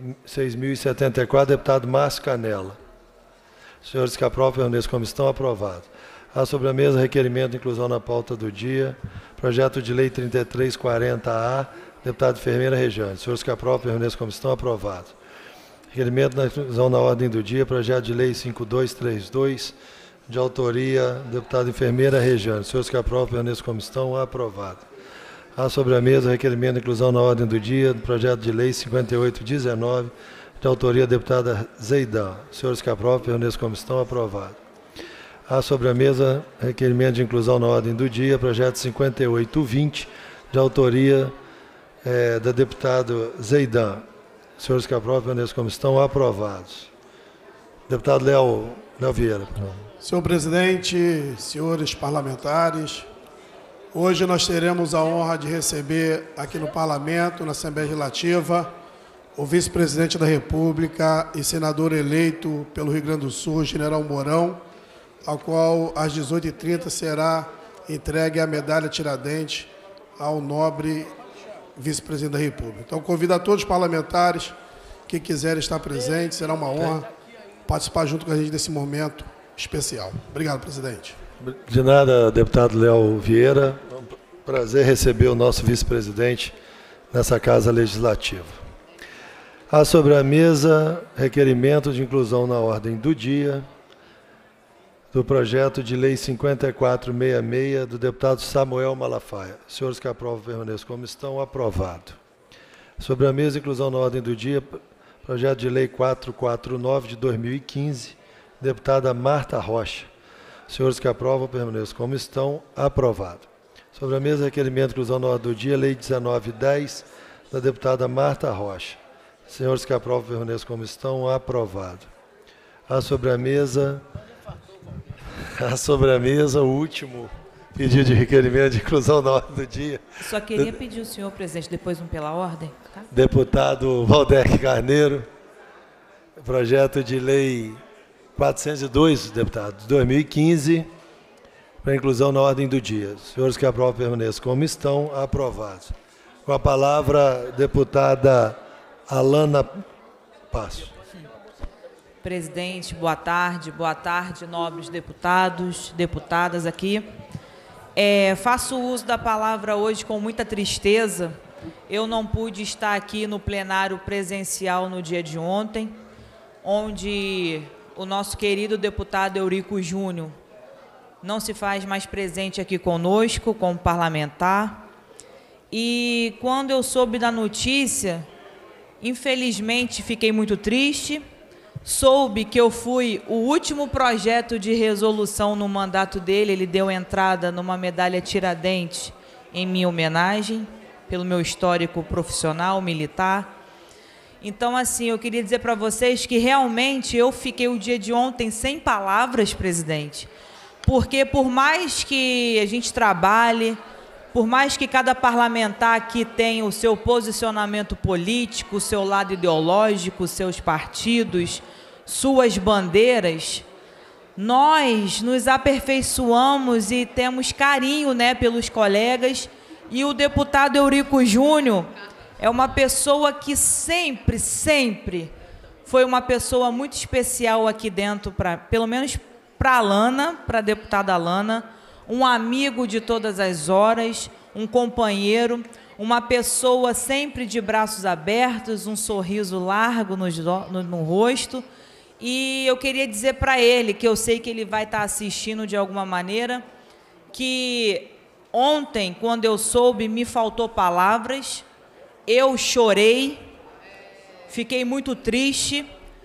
S1: 6.074, deputado Márcio Canela. Senhores que aprovam, permaneçam como estão, aprovado. Há sobre a mesa requerimento de inclusão na pauta do dia, projeto de lei 3340A, deputado Enfermeira Rejane. Senhores que aprovam, permaneçam como estão, aprovado. Requerimento de inclusão na ordem do dia, projeto de lei 5232, de autoria do deputado Enfermeira Rejane. Senhores que aprovam, permaneçam como estão, aprovado. Há sobre a mesa requerimento de inclusão na ordem do dia do projeto de lei 5819, de autoria da deputada Zeidan. Senhores que aprovam, permaneçam como estão, aprovado. Há sobre a mesa requerimento de inclusão na ordem do dia, projeto 5820, de autoria da deputada Zeidan. Senhores que aprovam, permaneçam como estão, aprovados. Deputado Léo Vieira.
S13: Senhor presidente, senhores parlamentares, hoje nós teremos a honra de receber aqui no Parlamento, na Assembleia Legislativa, o vice-presidente da República e senador eleito pelo Rio Grande do Sul, General Mourão, ao qual às 18h30 será entregue a medalha Tiradentes ao nobre vice-presidente da República. Então, convido a todos os parlamentares que quiserem estar presentes, será uma honra participar junto com a gente desse momento especial. Obrigado, presidente.
S1: De nada, deputado Léo Vieira. É um prazer receber o nosso vice-presidente nessa Casa Legislativa. Há sobre a mesa requerimento de inclusão na ordem do dia do projeto de lei 5466 do deputado Samuel Malafaia. Senhores que aprovam, permaneçam como estão, aprovado. Sobre a mesa, inclusão na ordem do dia, projeto de lei 449 de 2015, deputada Marta Rocha. Senhores que aprovam, permaneçam como estão, aprovado. Sobre a mesa, requerimento de inclusão na ordem do dia, lei 1910, da deputada Marta Rocha. Senhores que aprovam, permaneçam como estão, aprovado. Há sobre a mesa o último pedido de requerimento de inclusão na ordem do dia.
S14: Só queria pedir o senhor, presidente, depois um pela ordem. Tá?
S1: Deputado Valdec Carneiro, projeto de lei 402, deputado, de 2015, para inclusão na ordem do dia. Senhores que aprovam, permaneçam como estão, aprovados. Com a palavra, deputada Alana Passo.
S14: Presidente, boa tarde, nobres deputados, deputadas aqui. Faço uso da palavra hoje com muita tristeza. Eu não pude estar aqui no plenário presencial no dia de ontem, onde o nosso querido deputado Eurico Júnior não se faz mais presente aqui conosco, como parlamentar. E quando eu soube da notícia, infelizmente fiquei muito triste. Soube que eu fui o último projeto de resolução no mandato dele, ele deu entrada numa medalha Tiradentes em minha homenagem, pelo meu histórico profissional, militar. Então, assim, eu queria dizer para vocês que realmente eu fiquei o dia de ontem sem palavras, presidente, porque por mais que a gente trabalhe, por mais que cada parlamentar aqui tenha o seu posicionamento político, o seu lado ideológico, seus partidos, suas bandeiras, nós nos aperfeiçoamos e temos carinho, né, pelos colegas, e o deputado Eurico Júnior é uma pessoa que sempre foi uma pessoa muito especial aqui dentro, pelo menos para a Alana, para a deputada Alana, um amigo de todas as horas, um companheiro, uma pessoa sempre de braços abertos, um sorriso largo no rosto. E eu queria dizer para ele, que eu sei que ele vai estar assistindo de alguma maneira, que ontem, quando eu soube, me faltou palavras, eu chorei, fiquei muito triste.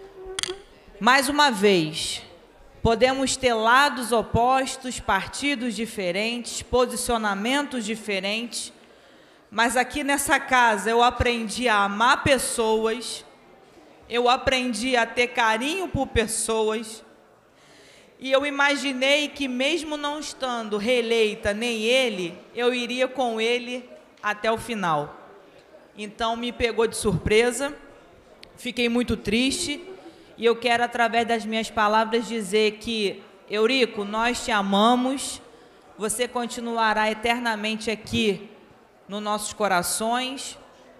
S14: Mais uma vez, podemos ter lados opostos, partidos diferentes, posicionamentos diferentes, mas aqui nessa casa eu aprendi a amar pessoas, eu aprendi a ter carinho por pessoas, e eu imaginei que mesmo não estando reeleita nem ele, eu iria com ele até o final. Então me pegou de surpresa, fiquei muito triste, e eu quero, através das minhas palavras, dizer que, Eurico, nós te amamos, você continuará eternamente aqui nos nossos corações,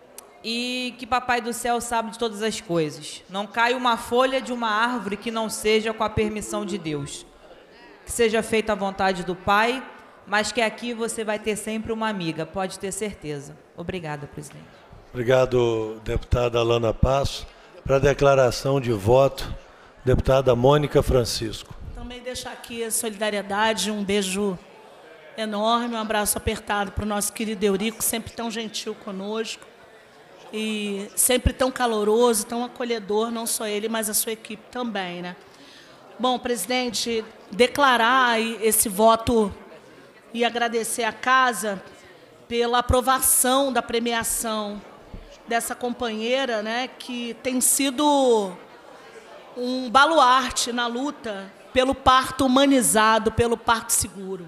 S14: e que Papai do Céu sabe de todas as coisas. Não cai uma folha de uma árvore que não seja com a permissão de Deus. Que seja feita a vontade do Pai, mas que aqui você vai ter sempre uma amiga, pode ter certeza. Obrigada, presidente.
S1: Obrigado, deputada Alana Passo. Para a declaração de voto, deputada Mônica Francisco.
S12: Também deixar aqui a solidariedade, um beijo enorme, um abraço apertado para o nosso querido Eurico, sempre tão gentil conosco e sempre tão caloroso, tão acolhedor, não só ele, mas a sua equipe também, né? Bom, presidente, declarar esse voto e agradecer à Casa pela aprovação da premiação dessa companheira, né, que tem sido um baluarte na luta pelo parto humanizado, pelo parto seguro.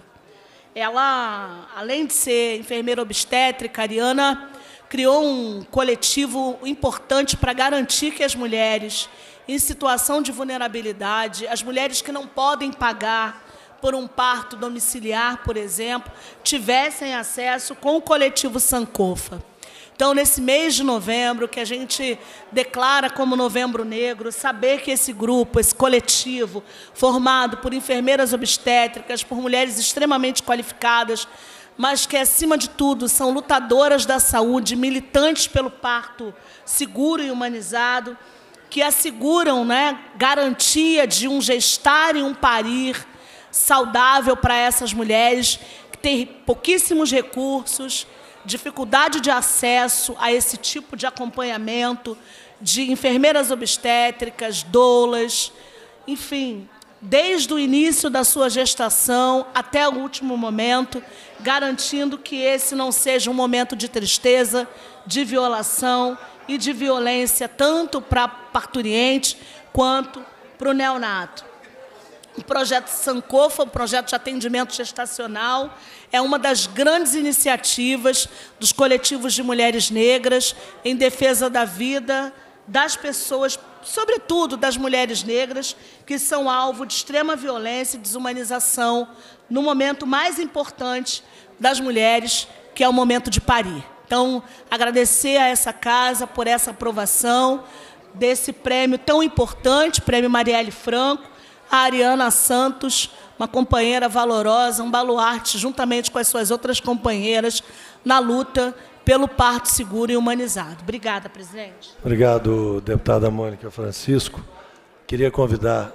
S12: Ela, além de ser enfermeira obstétrica, a Ariana criou um coletivo importante para garantir que as mulheres em situação de vulnerabilidade, as mulheres que não podem pagar por um parto domiciliar, por exemplo, tivessem acesso com o coletivo Sankofa. Então, nesse mês de novembro, que a gente declara como Novembro Negro, saber que esse grupo, esse coletivo, formado por enfermeiras obstétricas, por mulheres extremamente qualificadas, mas que, acima de tudo, são lutadoras da saúde, militantes pelo parto seguro e humanizado, que asseguram, né, garantia de um gestar e um parir saudável para essas mulheres, que têm pouquíssimos recursos, dificuldade de acesso a esse tipo de acompanhamento, de enfermeiras obstétricas, doulas, enfim, desde o início da sua gestação até o último momento, garantindo que esse não seja um momento de tristeza, de violação e de violência, tanto para a parturiente quanto para o neonato. O projeto Sankofa, o projeto de atendimento gestacional, é uma das grandes iniciativas dos coletivos de mulheres negras em defesa da vida das pessoas, sobretudo das mulheres negras, que são alvo de extrema violência e desumanização no momento mais importante das mulheres, que é o momento de parir. Então, agradecer a essa casa por essa aprovação desse prêmio tão importante, Prêmio Marielle Franco, a Ariana Santos, uma companheira valorosa, um baluarte, juntamente com as suas outras companheiras, na luta pelo parto seguro e humanizado. Obrigada, presidente.
S1: Obrigado, deputada Mônica Francisco. Queria convidar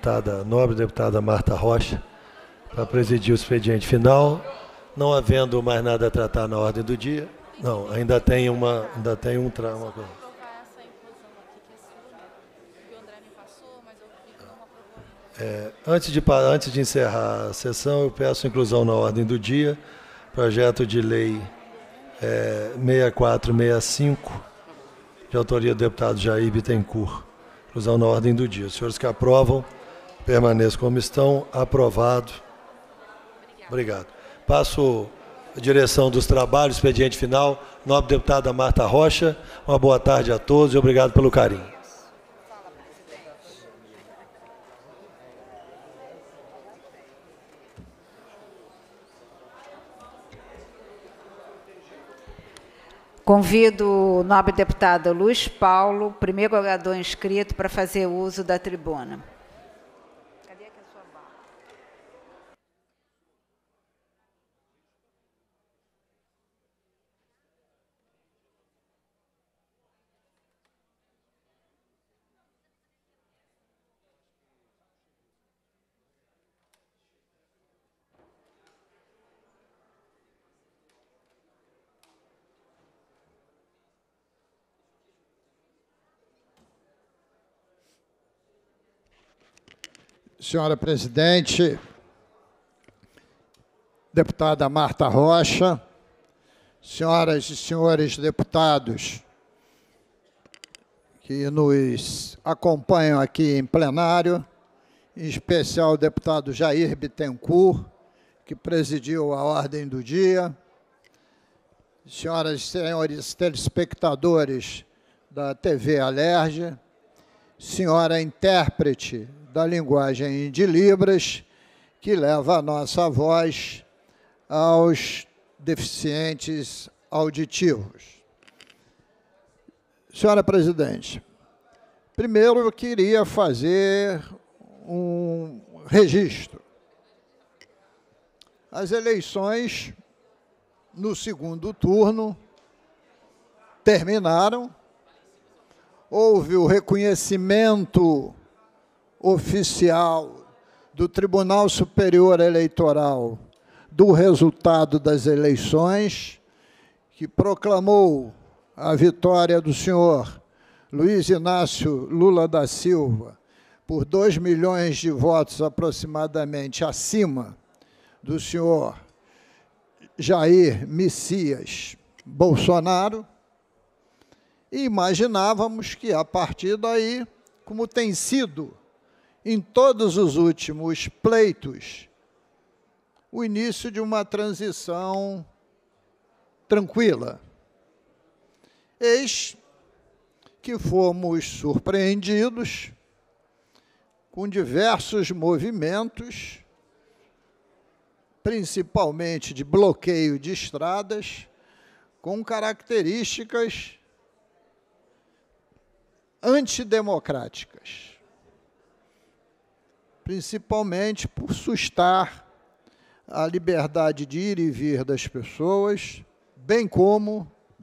S1: a nobre deputada Marta Rocha para presidir o expediente final. Não havendo mais nada a tratar na ordem do dia. Não, ainda tem um trama. Antes de encerrar a sessão, eu peço inclusão na ordem do dia, projeto de lei 6465, de autoria do deputado Jair Bittencourt. Inclusão na ordem do dia. Os senhores que aprovam, permaneçam como estão. Aprovado. Obrigado. Passo a direção dos trabalhos, expediente final. Nobre deputada Marta Rocha, uma boa tarde a todos e obrigado pelo carinho.
S9: Convido o nobre deputado Luiz Paulo, primeiro orador inscrito, para fazer uso da tribuna. Cadê aqui a sua barra?
S3: Senhora presidente, deputada Marta Rocha, senhoras e senhores deputados que nos acompanham aqui em plenário, em especial o deputado Jair Bittencourt, que presidiu a ordem do dia, senhoras e senhores telespectadores da TV Alerj, senhora intérprete da linguagem de Libras, que leva a nossa voz aos deficientes auditivos. Senhora presidente, primeiro eu queria fazer um registro. As eleições no segundo turno terminaram, houve o reconhecimento oficial do Tribunal Superior Eleitoral do resultado das eleições, que proclamou a vitória do senhor Luiz Inácio Lula da Silva por 2 milhões de votos aproximadamente acima do senhor Jair Messias Bolsonaro, e imaginávamos que, a partir daí, como tem sido em todos os últimos pleitos, o início de uma transição tranquila. Eis que fomos surpreendidos com diversos movimentos, principalmente de bloqueio de estradas, com características antidemocráticas, principalmente por sustar a liberdade de ir e vir das pessoas, bem como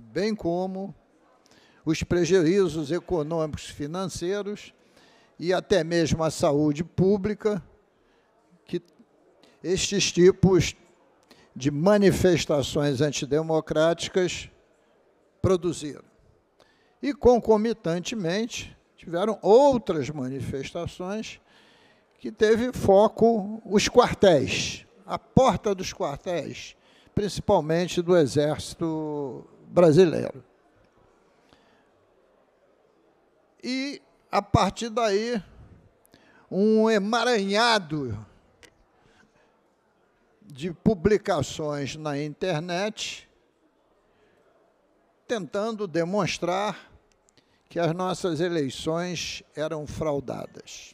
S3: os prejuízos econômicos, financeiros e até mesmo a saúde pública que estes tipos de manifestações antidemocráticas produziram. E, concomitantemente, tiveram outras manifestações que teve foco os quartéis, a porta dos quartéis, principalmente do Exército Brasileiro. E, a partir daí, um emaranhado de publicações na internet tentando demonstrar que as nossas eleições eram fraudadas.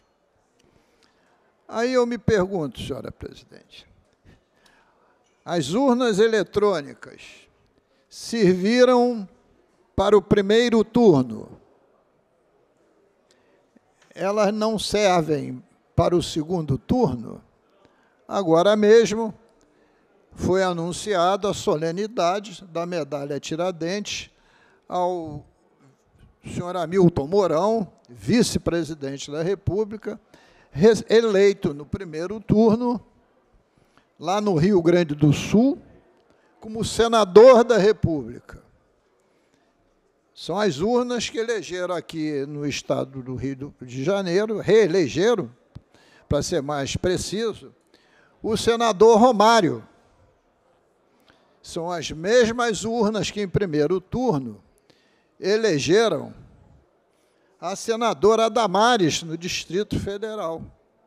S3: Aí eu me pergunto, senhora presidente, as urnas eletrônicas serviram para o primeiro turno, elas não servem para o segundo turno? Agora mesmo foi anunciada a solenidade da medalha Tiradentes ao senhor Hamilton Mourão, vice-presidente da República, eleito no primeiro turno, lá no Rio Grande do Sul, como senador da República. São as urnas que elegeram aqui no estado do Rio de Janeiro, reelegeram, para ser mais preciso, o senador Romário. São as mesmas urnas que, em primeiro turno, elegeram a senadora Damares, no Distrito Federal.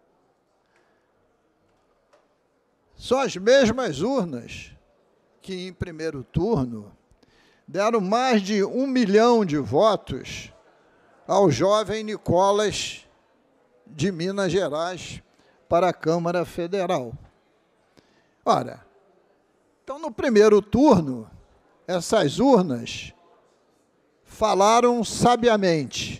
S3: São as mesmas urnas que, em primeiro turno, deram mais de 1 milhão de votos ao jovem Nicolas de Minas Gerais para a Câmara Federal. Ora, então, no primeiro turno, essas urnas falaram sabiamente.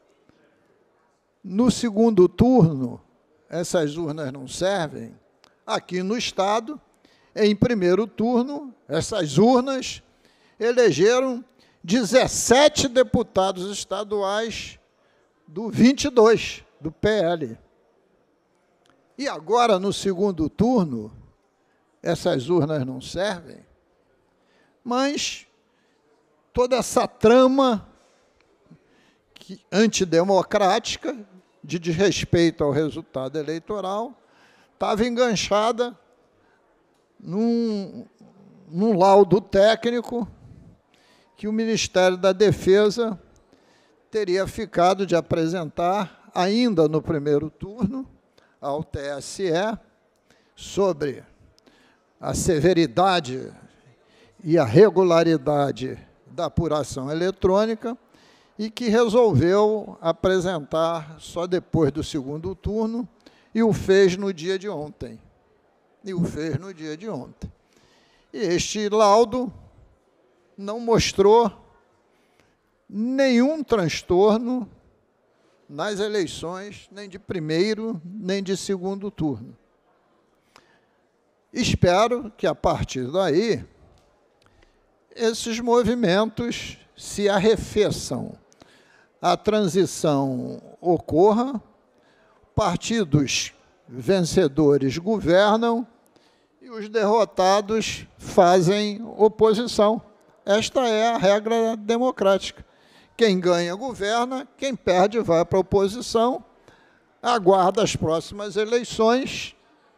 S3: No segundo turno, essas urnas não servem. Aqui no Estado, em primeiro turno, essas urnas elegeram 17 deputados estaduais do 22, do PL. E agora, no segundo turno, essas urnas não servem, mas toda essa trama antidemocrática, de desrespeito ao resultado eleitoral, estava enganchada num laudo técnico, que o Ministério da Defesa teria ficado de apresentar, ainda no primeiro turno, ao TSE, sobre a severidade e a regularidade da apuração eletrônica, e que resolveu apresentar só depois do segundo turno, e o fez no dia de ontem. E este laudo não mostrou nenhum transtorno nas eleições, nem de primeiro, nem de segundo turno. Espero que, a partir daí, esses movimentos se arrefeçam, a transição ocorra, partidos vencedores governam e os derrotados fazem oposição. Esta é a regra democrática. Quem ganha, governa, quem perde, vai para a oposição, aguarda as próximas eleições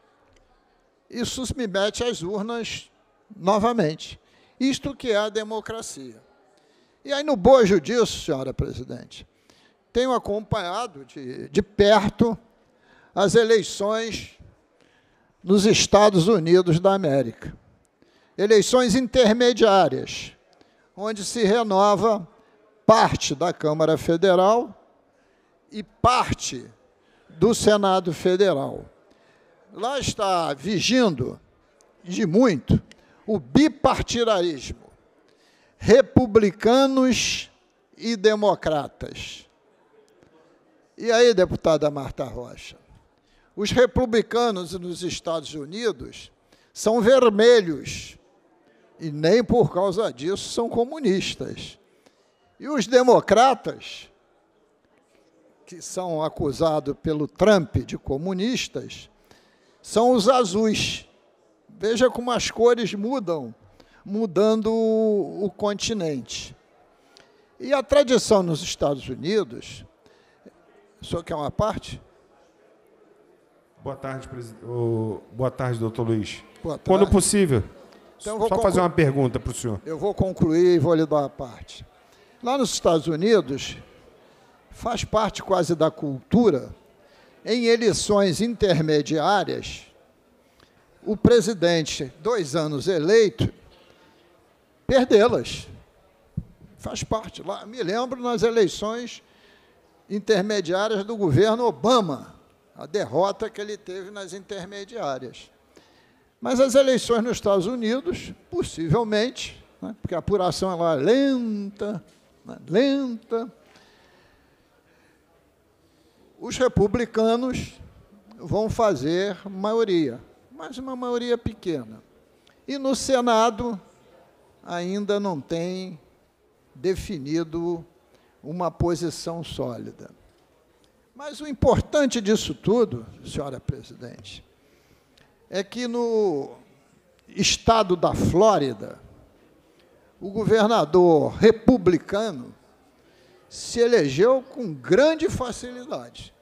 S3: e submete às urnas novamente. Isto que é a democracia. E aí, no bojo disso, senhora presidente, tenho acompanhado de perto as eleições nos Estados Unidos da América. Eleições intermediárias, onde se renova parte da Câmara Federal e parte do Senado Federal. Lá está vigindo, de muito, o bipartidarismo, republicanos e democratas. E aí, deputada Marta Rocha, os republicanos nos Estados Unidos são vermelhos, e nem por causa disso são comunistas. E os democratas, que são acusados pelo Trump de comunistas, são os azuis. Veja como as cores mudam, mudando o continente. E a tradição nos Estados Unidos... O senhor quer uma parte?
S15: Boa tarde, boa tarde, doutor Luiz.
S3: Boa tarde.
S15: Quando possível,
S3: então,
S15: só fazer uma pergunta para o senhor.
S3: Eu vou concluir e vou lhe dar a parte. Lá nos Estados Unidos, faz parte quase da cultura, em eleições intermediárias, o presidente, 2 anos eleito, perdê-las. Faz parte. Lá, me lembro nas eleições intermediárias do governo Obama, a derrota que ele teve nas intermediárias. Mas as eleições nos Estados Unidos, possivelmente, né, porque a apuração lá é lenta, os republicanos vão fazer maioria, mas uma maioria pequena. E no Senado ainda não tem definido uma posição sólida. Mas o importante disso tudo, senhora presidente, é que no estado da Flórida, o governador republicano se elegeu com grande facilidade.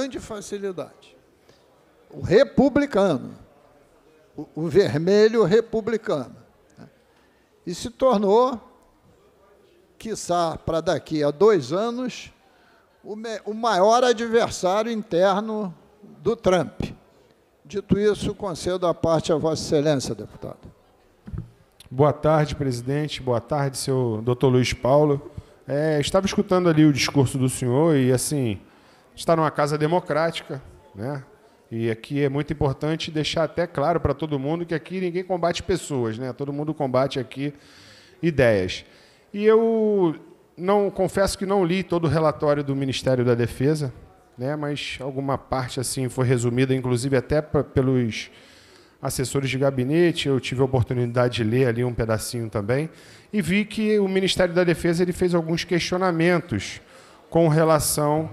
S3: O republicano, o vermelho republicano. E se tornou, quiçá para daqui a 2 anos, o maior adversário interno do Trump. Dito isso, concedo a parte a Vossa Excelência, deputado.
S15: Boa tarde, presidente. Boa tarde, senhor doutor Luiz Paulo. Estava escutando ali o discurso do senhor e, assim, está numa casa democrática, né? E aqui é muito importante deixar até claro para todo mundo que aqui ninguém combate pessoas, né? Todo mundo combate aqui ideias. E eu confesso que não li todo o relatório do Ministério da Defesa, né? Mas alguma parte assim foi resumida, inclusive até pelos assessores de gabinete. Eu tive a oportunidade de ler ali um pedacinho também e vi que o Ministério da Defesa ele fez alguns questionamentos com relação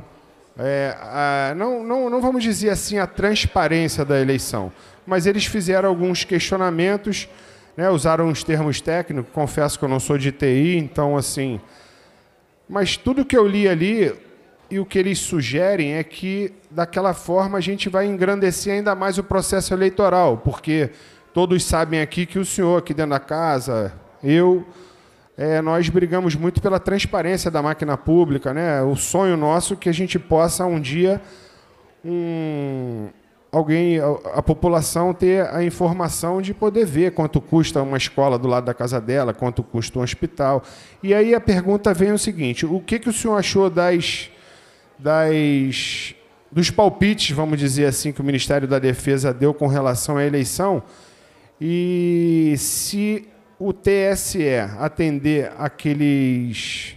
S15: não vamos dizer assim a transparência da eleição, mas eles fizeram alguns questionamentos, né, usaram os termos técnicos. Confesso que eu não sou de TI, então assim, mas tudo que eu li ali e o que eles sugerem é que daquela forma a gente vai engrandecer ainda mais o processo eleitoral, porque todos sabem aqui que o senhor, aqui dentro da casa, nós brigamos muito pela transparência da máquina pública, né? O sonho nosso é que a gente possa, um dia, a população ter a informação de poder ver quanto custa uma escola do lado da casa dela, quanto custa um hospital. E aí a pergunta vem o seguinte: o que o senhor achou dos palpites, vamos dizer assim, que o Ministério da Defesa deu com relação à eleição? E se o TSE atender aqueles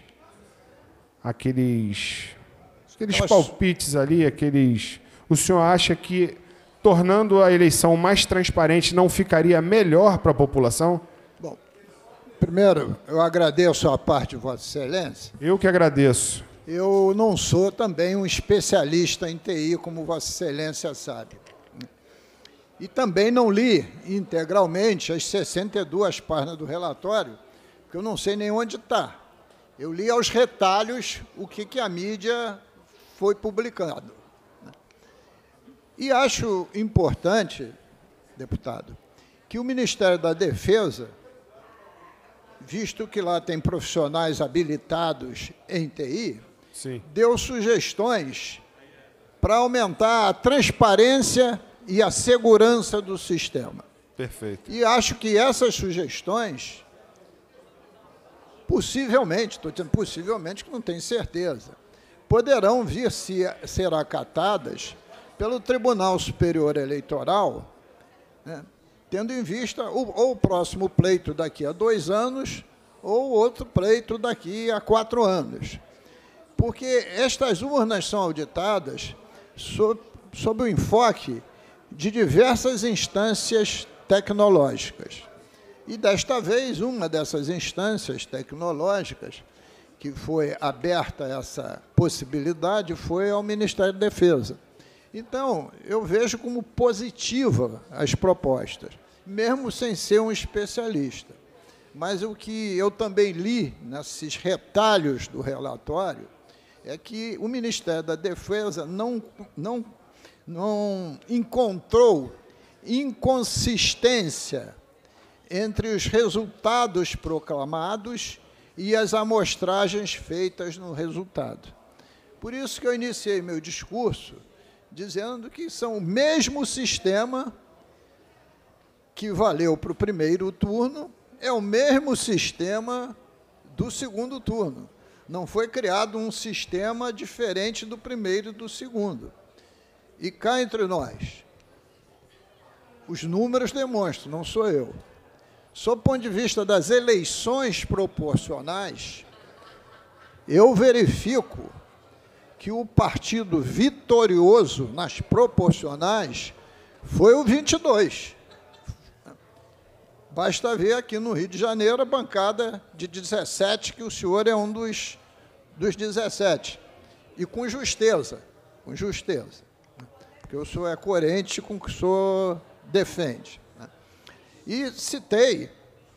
S15: palpites ali, o senhor acha que, tornando a eleição mais transparente, não ficaria melhor para a população?
S3: Bom, primeiro, eu agradeço a parte de Vossa Excelência.
S15: Eu que agradeço.
S3: Eu não sou também um especialista em TI, como Vossa Excelência sabe. E também não li integralmente as 62 páginas do relatório, porque eu não sei nem onde está. Eu li aos retalhos o que a mídia foi publicando. E acho importante, deputado, que o Ministério da Defesa, visto que lá tem profissionais habilitados em TI,
S15: sim,
S3: deu sugestões para aumentar a transparência e a segurança do sistema.
S15: Perfeito.
S3: E acho que essas sugestões, possivelmente, estou dizendo possivelmente que não tenho certeza, poderão vir a ser acatadas pelo Tribunal Superior Eleitoral, né, tendo em vista ou o próximo pleito daqui a 2 anos, ou outro pleito daqui a 4 anos. Porque estas urnas são auditadas sob o enfoque de diversas instâncias tecnológicas. E, desta vez, uma dessas instâncias tecnológicas que foi aberta essa possibilidade foi ao Ministério da Defesa. Então, eu vejo como positiva as propostas, mesmo sem ser um especialista. Mas o que eu também li nesses retalhos do relatório é que o Ministério da Defesa não encontrou inconsistência entre os resultados proclamados e as amostragens feitas no resultado. Por isso que eu iniciei meu discurso dizendo que são o mesmo sistema que valeu para o primeiro turno, é o mesmo sistema do segundo turno. Não foi criado um sistema diferente do primeiro e do segundo. E cá entre nós, os números demonstram, não sou eu. Sob o ponto de vista das eleições proporcionais, eu verifico que o partido vitorioso nas proporcionais foi o 22. Basta ver aqui no Rio de Janeiro a bancada de 17, que o senhor é um dos 17. E com justeza, porque o senhor é coerente com o que o senhor defende. E citei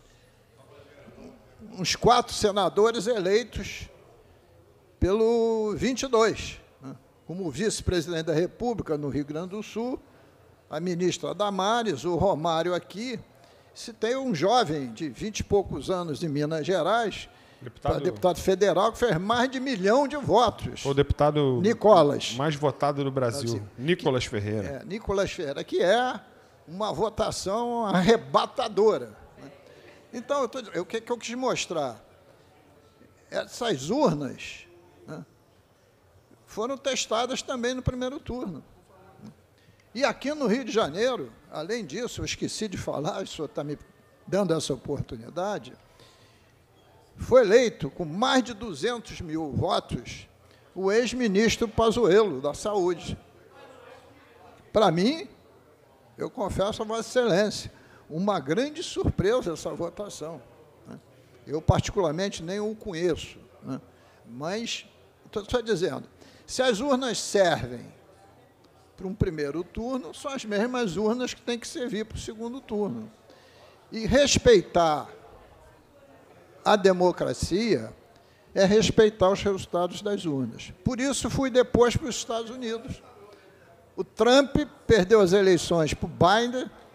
S3: uns 4 senadores eleitos pelo 22, como vice-presidente da República no Rio Grande do Sul, a ministra Damares, o Romário aqui. Citei um jovem de 20 e poucos anos em Minas Gerais, deputado federal, que fez mais de 1 milhão de votos.
S15: O deputado
S3: Nicolas,
S15: mais votado do Brasil, Nicolas Ferreira.
S3: Nicolas Ferreira, que é uma votação arrebatadora. Então, o que eu quis mostrar? Essas urnas, né, foram testadas também no primeiro turno. E aqui no Rio de Janeiro, além disso, eu esqueci de falar, o senhor está me dando essa oportunidade, foi eleito com mais de 200 mil votos o ex-ministro Pazuello, da Saúde. Para mim, eu confesso a Vossa Excelência, uma grande surpresa essa votação. Eu, particularmente, nem o conheço, né? Mas, estou só dizendo, se as urnas servem para um primeiro turno, são as mesmas urnas que têm que servir para o segundo turno. E respeitar a democracia é respeitar os resultados das urnas. Por isso, fui depois para os Estados Unidos. O Trump perdeu as eleições para o Biden,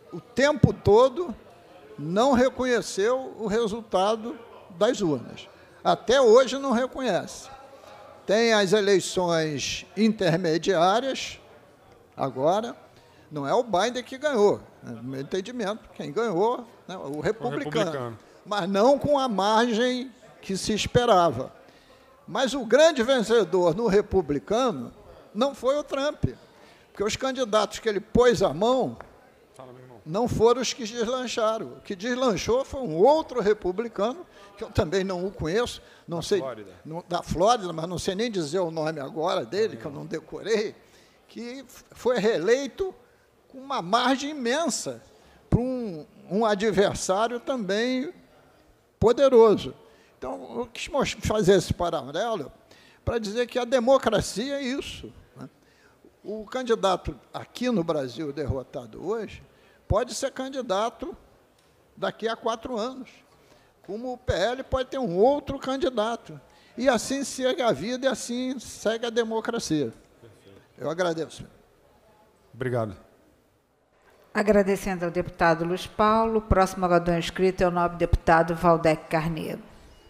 S3: o tempo todo, não reconheceu o resultado das urnas. Até hoje não reconhece. Tem as eleições intermediárias, agora, não é o Biden que ganhou, no meu entendimento, quem ganhou, né, o republicano, mas não com a margem que se esperava. Mas o grande vencedor no republicano não foi o Trump, porque os candidatos que ele pôs à mão não foram os que deslancharam. O que deslanchou foi um outro republicano, que eu também não o conheço, não sei, da Flórida, mas não sei nem dizer o nome agora dele, que eu não decorei, que foi reeleito com uma margem imensa para um adversário também poderoso. Então, eu quis fazer esse paralelo para dizer que a democracia é isso, né? O candidato aqui no Brasil derrotado hoje pode ser candidato daqui a 4 anos, como o PL pode ter um outro candidato. E assim segue a vida e assim segue a democracia. Eu agradeço.
S15: Obrigado.
S9: Agradecendo ao deputado Luiz Paulo. O próximo orador inscrito é o nobre deputado Valdec Carneiro.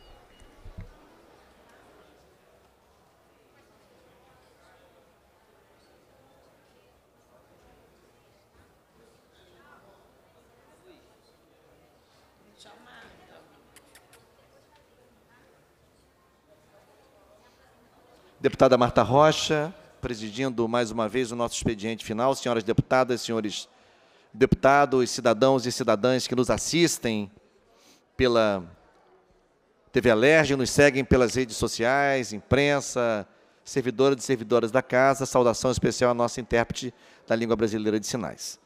S8: Deputada Marta Rocha, presidindo mais uma vez o nosso expediente final. Senhoras deputadas, senhores deputados, cidadãos e cidadãs que nos assistem pela TV Alerj, nos seguem pelas redes sociais, imprensa, servidores e servidoras da casa, saudação especial à nossa intérprete da língua brasileira de sinais.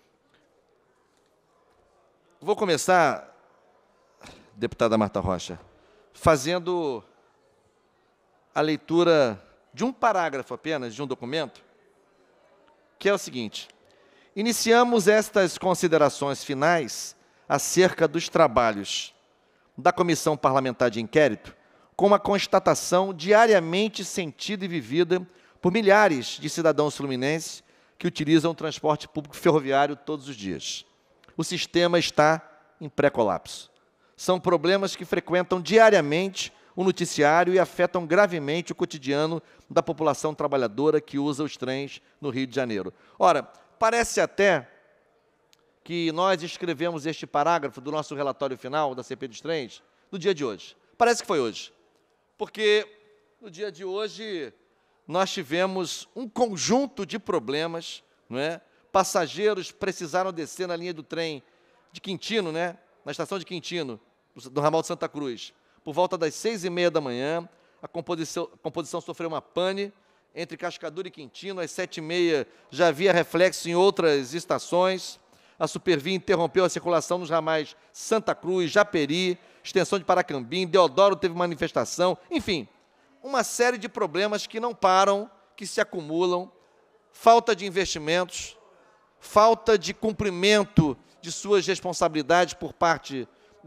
S8: Vou começar, deputada Marta Rocha, fazendo a leitura de um parágrafo apenas, de um documento, que é o seguinte: iniciamos estas considerações finais acerca dos trabalhos da Comissão Parlamentar de Inquérito com uma constatação diariamente sentida e vivida por milhares de cidadãos fluminenses que utilizam o transporte público ferroviário todos os dias. O sistema está em pré-colapso. São problemas que frequentam diariamente o noticiário e afetam gravemente o cotidiano da população trabalhadora que usa os trens no Rio de Janeiro. Ora, parece até que nós escrevemos este parágrafo do nosso relatório final da CP dos trens no dia de hoje. Parece que foi hoje, porque no dia de hoje nós tivemos um conjunto de problemas, não é? Passageiros precisaram descer na linha do trem de Quintino, né? Na estação de Quintino, do ramal de Santa Cruz. Por volta das 6h30 da manhã, a composição sofreu uma pane entre Cascadura e Quintino. Às 7h30 já havia reflexo em outras estações. A Supervia interrompeu a circulação nos ramais Santa Cruz, Japeri, extensão de Paracambim, Deodoro teve manifestação. Enfim, uma série de problemas que não param, que se acumulam. Falta de investimentos, falta de cumprimento de suas responsabilidades por parte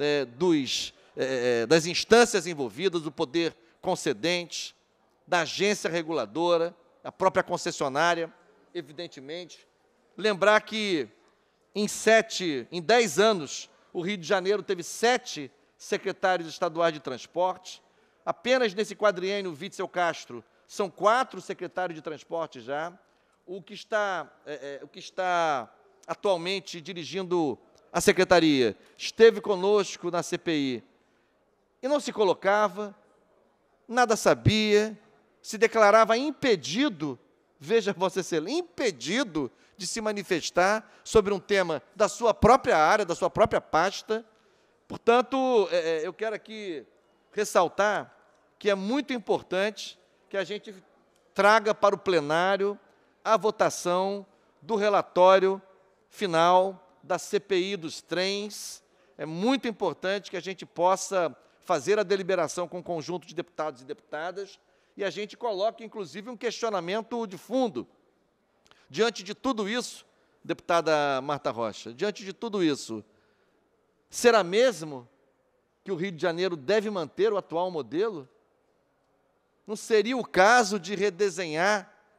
S8: das instâncias envolvidas, do poder concedente, da agência reguladora, da própria concessionária, evidentemente. Lembrar que em 10 anos, o Rio de Janeiro teve 7 secretários estaduais de transporte. Apenas nesse quadriênio, Witzel Castro, são 4 secretários de transporte já. O que está atualmente dirigindo a secretaria esteve conosco na CPI e não se colocava, nada sabia, se declarava impedido, veja, Vossa Excelência, impedido de se manifestar sobre um tema da sua própria área, da sua própria pasta. Portanto, eu quero aqui ressaltar que é muito importante que a gente traga para o plenário a votação do relatório final da CPI dos trens. É muito importante que a gente possa fazer a deliberação com um conjunto de deputados e deputadas e a gente coloque, inclusive, um questionamento de fundo. Diante de tudo isso, deputada Marta Rocha, diante de tudo isso, será mesmo que o Rio de Janeiro deve manter o atual modelo? Não seria o caso de redesenhar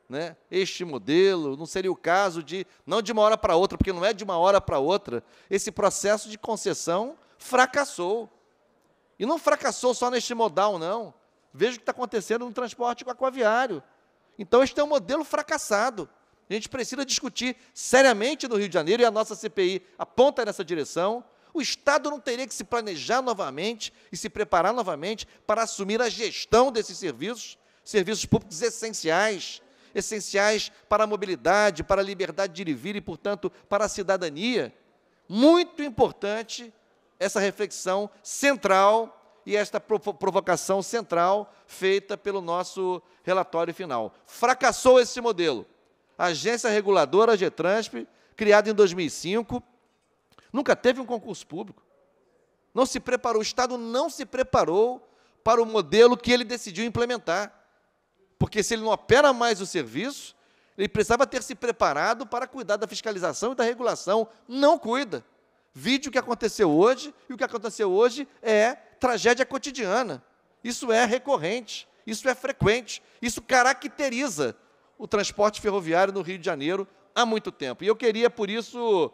S8: né, este modelo, não seria o caso de, não de uma hora para outra, porque não é de uma hora para outra, esse processo de concessão fracassou. E não fracassou só neste modal, não. Veja o que está acontecendo no transporte aquaviário. Então, este é um modelo fracassado. A gente precisa discutir seriamente no Rio de Janeiro, e a nossa CPI aponta nessa direção. O Estado não teria que se planejar novamente e se preparar novamente para assumir a gestão desses serviços, serviços públicos essenciais, essenciais para a mobilidade, para a liberdade de ir e vir e, portanto, para a cidadania. Muito importante essa reflexão central e esta provocação central feita pelo nosso relatório final. Fracassou esse modelo. A agência reguladora, a GETRANSP, criada em 2005, nunca teve um concurso público. Não se preparou, o Estado não se preparou para o modelo que ele decidiu implementar. Porque se ele não opera mais o serviço, ele precisava ter se preparado para cuidar da fiscalização e da regulação. Não cuida. Vide o que aconteceu hoje, e o que aconteceu hoje é tragédia cotidiana. Isso é recorrente, isso é frequente, isso caracteriza o transporte ferroviário no Rio de Janeiro há muito tempo. E eu queria, por isso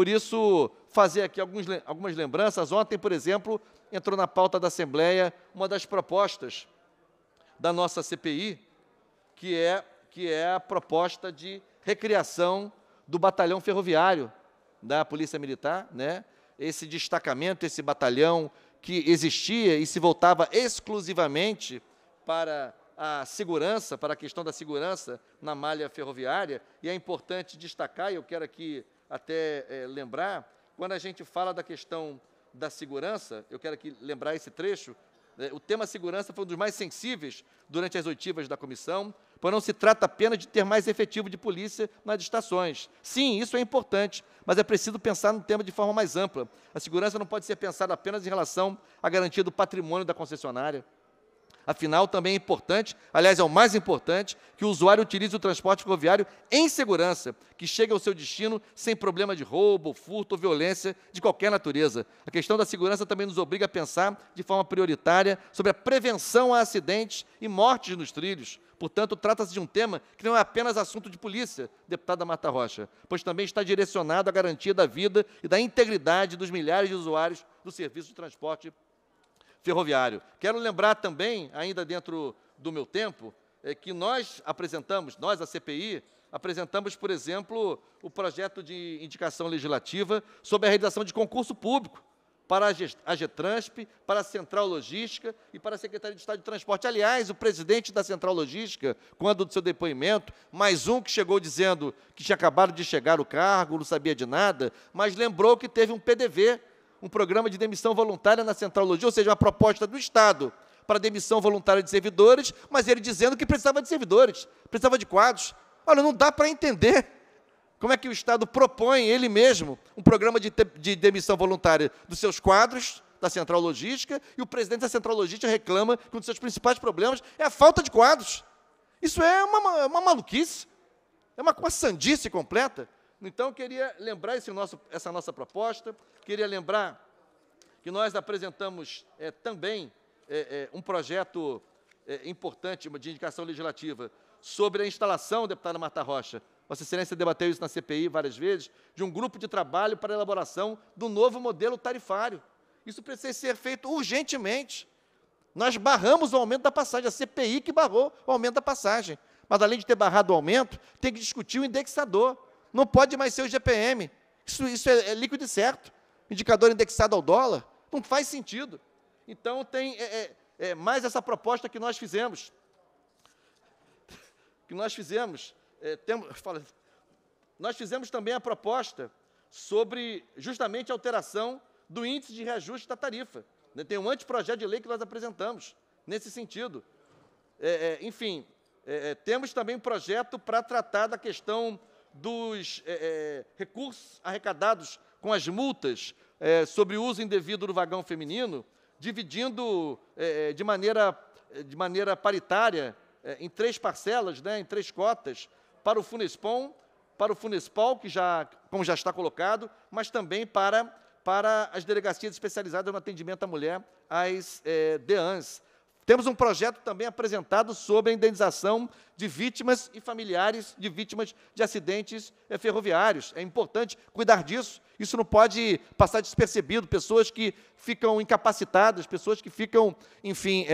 S8: fazer aqui algumas lembranças. Ontem, por exemplo, entrou na pauta da Assembleia uma das propostas da nossa CPI, que é a proposta de recriação do batalhão ferroviário da Polícia Militar, né? Esse destacamento, esse batalhão que existia e se voltava exclusivamente para a segurança, para a questão da segurança na malha ferroviária. E é importante destacar, e eu quero aqui até lembrar, quando a gente fala da questão da segurança, eu quero aqui lembrar esse trecho. O tema segurança foi um dos mais sensíveis durante as oitivas da comissão, pois não se trata apenas de ter mais efetivo de polícia nas estações. Sim, isso é importante, mas é preciso pensar no tema de forma mais ampla. A segurança não pode ser pensada apenas em relação à garantia do patrimônio da concessionária. Afinal, também é importante, aliás, é o mais importante, que o usuário utilize o transporte ferroviário em segurança, que chegue ao seu destino sem problema de roubo, furto ou violência de qualquer natureza. A questão da segurança também nos obriga a pensar de forma prioritária sobre a prevenção a acidentes e mortes nos trilhos. Portanto, trata-se de um tema que não é apenas assunto de polícia, deputada Marta Rocha, pois também está direcionado à garantia da vida e da integridade dos milhares de usuários do serviço de transporte ferroviário. Quero lembrar também, ainda dentro do meu tempo, que nós, a CPI, apresentamos, por exemplo, o projeto de indicação legislativa sobre a realização de concurso público para a GETRANSP, para a Central Logística e para a Secretaria de Estado de Transporte. Aliás, o presidente da Central Logística, quando do seu depoimento, mais um que chegou dizendo que tinha acabado de chegar o cargo, não sabia de nada, mas lembrou que teve um PDV, um programa de demissão voluntária na Central Logística, ou seja, uma proposta do Estado para demissão voluntária de servidores, mas ele dizendo que precisava de servidores, precisava de quadros. Olha, não dá para entender como é que o Estado propõe, ele mesmo, um programa de demissão voluntária dos seus quadros, da Central Logística, e o presidente da Central Logística reclama que um dos seus principais problemas é a falta de quadros. Isso é uma maluquice, é uma sandice completa. Então, eu queria lembrar essa nossa proposta, queria lembrar que nós apresentamos também um projeto importante, de indicação legislativa, sobre a instalação, deputada Marta Rocha, Vossa Excelência debateu isso na CPI várias vezes, de um grupo de trabalho para a elaboração do novo modelo tarifário. Isso precisa ser feito urgentemente. Nós barramos o aumento da passagem, a CPI que barrou o aumento da passagem. Mas, além de ter barrado o aumento, tem que discutir o indexador. Não pode mais ser o GPM. Isso é líquido e certo. Indicador indexado ao dólar. Não faz sentido. Então, tem mais essa proposta que nós fizemos. Nós fizemos também a proposta sobre, justamente, a alteração do índice de reajuste da tarifa. Tem um anteprojeto de lei que nós apresentamos nesse sentido. Enfim, temos também um projeto para tratar da questão dos recursos arrecadados com as multas sobre o uso indevido do vagão feminino, dividindo de maneira paritária em 3 parcelas, em 3 cotas, para o Funespol, que como já está colocado, mas também para as delegacias especializadas no atendimento à mulher, as DEANs, Temos um projeto também apresentado sobre a indenização de vítimas e familiares de vítimas de acidentes ferroviários. É importante cuidar disso. Isso não pode passar despercebido. Pessoas que ficam incapacitadas, pessoas que ficam, enfim,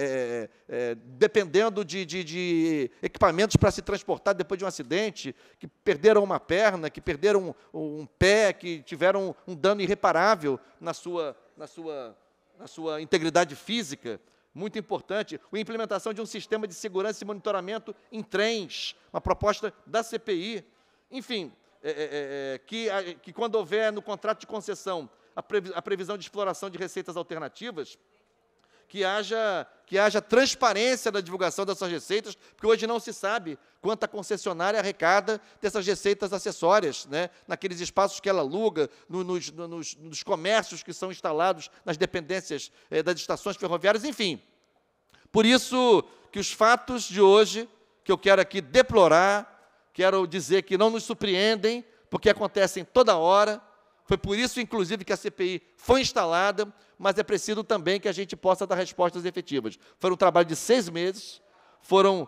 S8: dependendo de equipamentos para se transportar depois de um acidente, que perderam uma perna, que perderam um pé, que tiveram um dano irreparável na sua integridade física. Muito importante, a implementação de um sistema de segurança e monitoramento em trens, uma proposta da CPI. Enfim, que quando houver no contrato de concessão a previsão de exploração de receitas alternativas, que haja transparência na divulgação dessas receitas, porque hoje não se sabe quanto a concessionária arrecada dessas receitas acessórias, né, naqueles espaços que ela aluga, nos comércios que são instalados nas dependências das estações ferroviárias, enfim. Por isso que os fatos de hoje, que eu quero aqui deplorar, quero dizer que não nos surpreendem, porque acontecem toda hora. Foi por isso, inclusive, que a CPI foi instalada, mas é preciso também que a gente possa dar respostas efetivas. Foi um trabalho de 6 meses, foram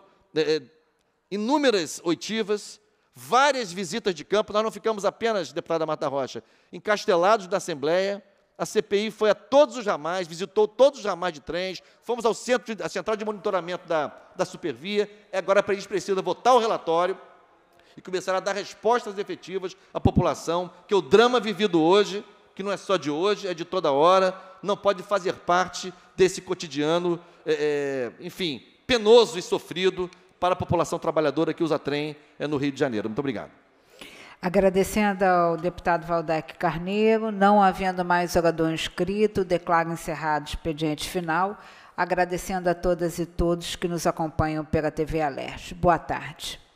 S8: inúmeras oitivas, várias visitas de campo. Nós não ficamos apenas, deputada Marta Rocha, encastelados na Assembleia. A CPI foi a todos os ramais, visitou todos os ramais de trens, fomos à Central de Monitoramento da Supervia. Agora a gente precisa votar o relatório e começar a dar respostas efetivas à população, que o drama vivido hoje, que não é só de hoje, é de toda hora, não pode fazer parte desse cotidiano, enfim, penoso e sofrido para a população trabalhadora que usa trem no Rio de Janeiro. Muito obrigado.
S9: Agradecendo ao deputado Valdec Carneiro, não havendo mais orador inscrito, declaro encerrado o expediente final, agradecendo a todas e todos que nos acompanham pela TV Alerj. Boa tarde.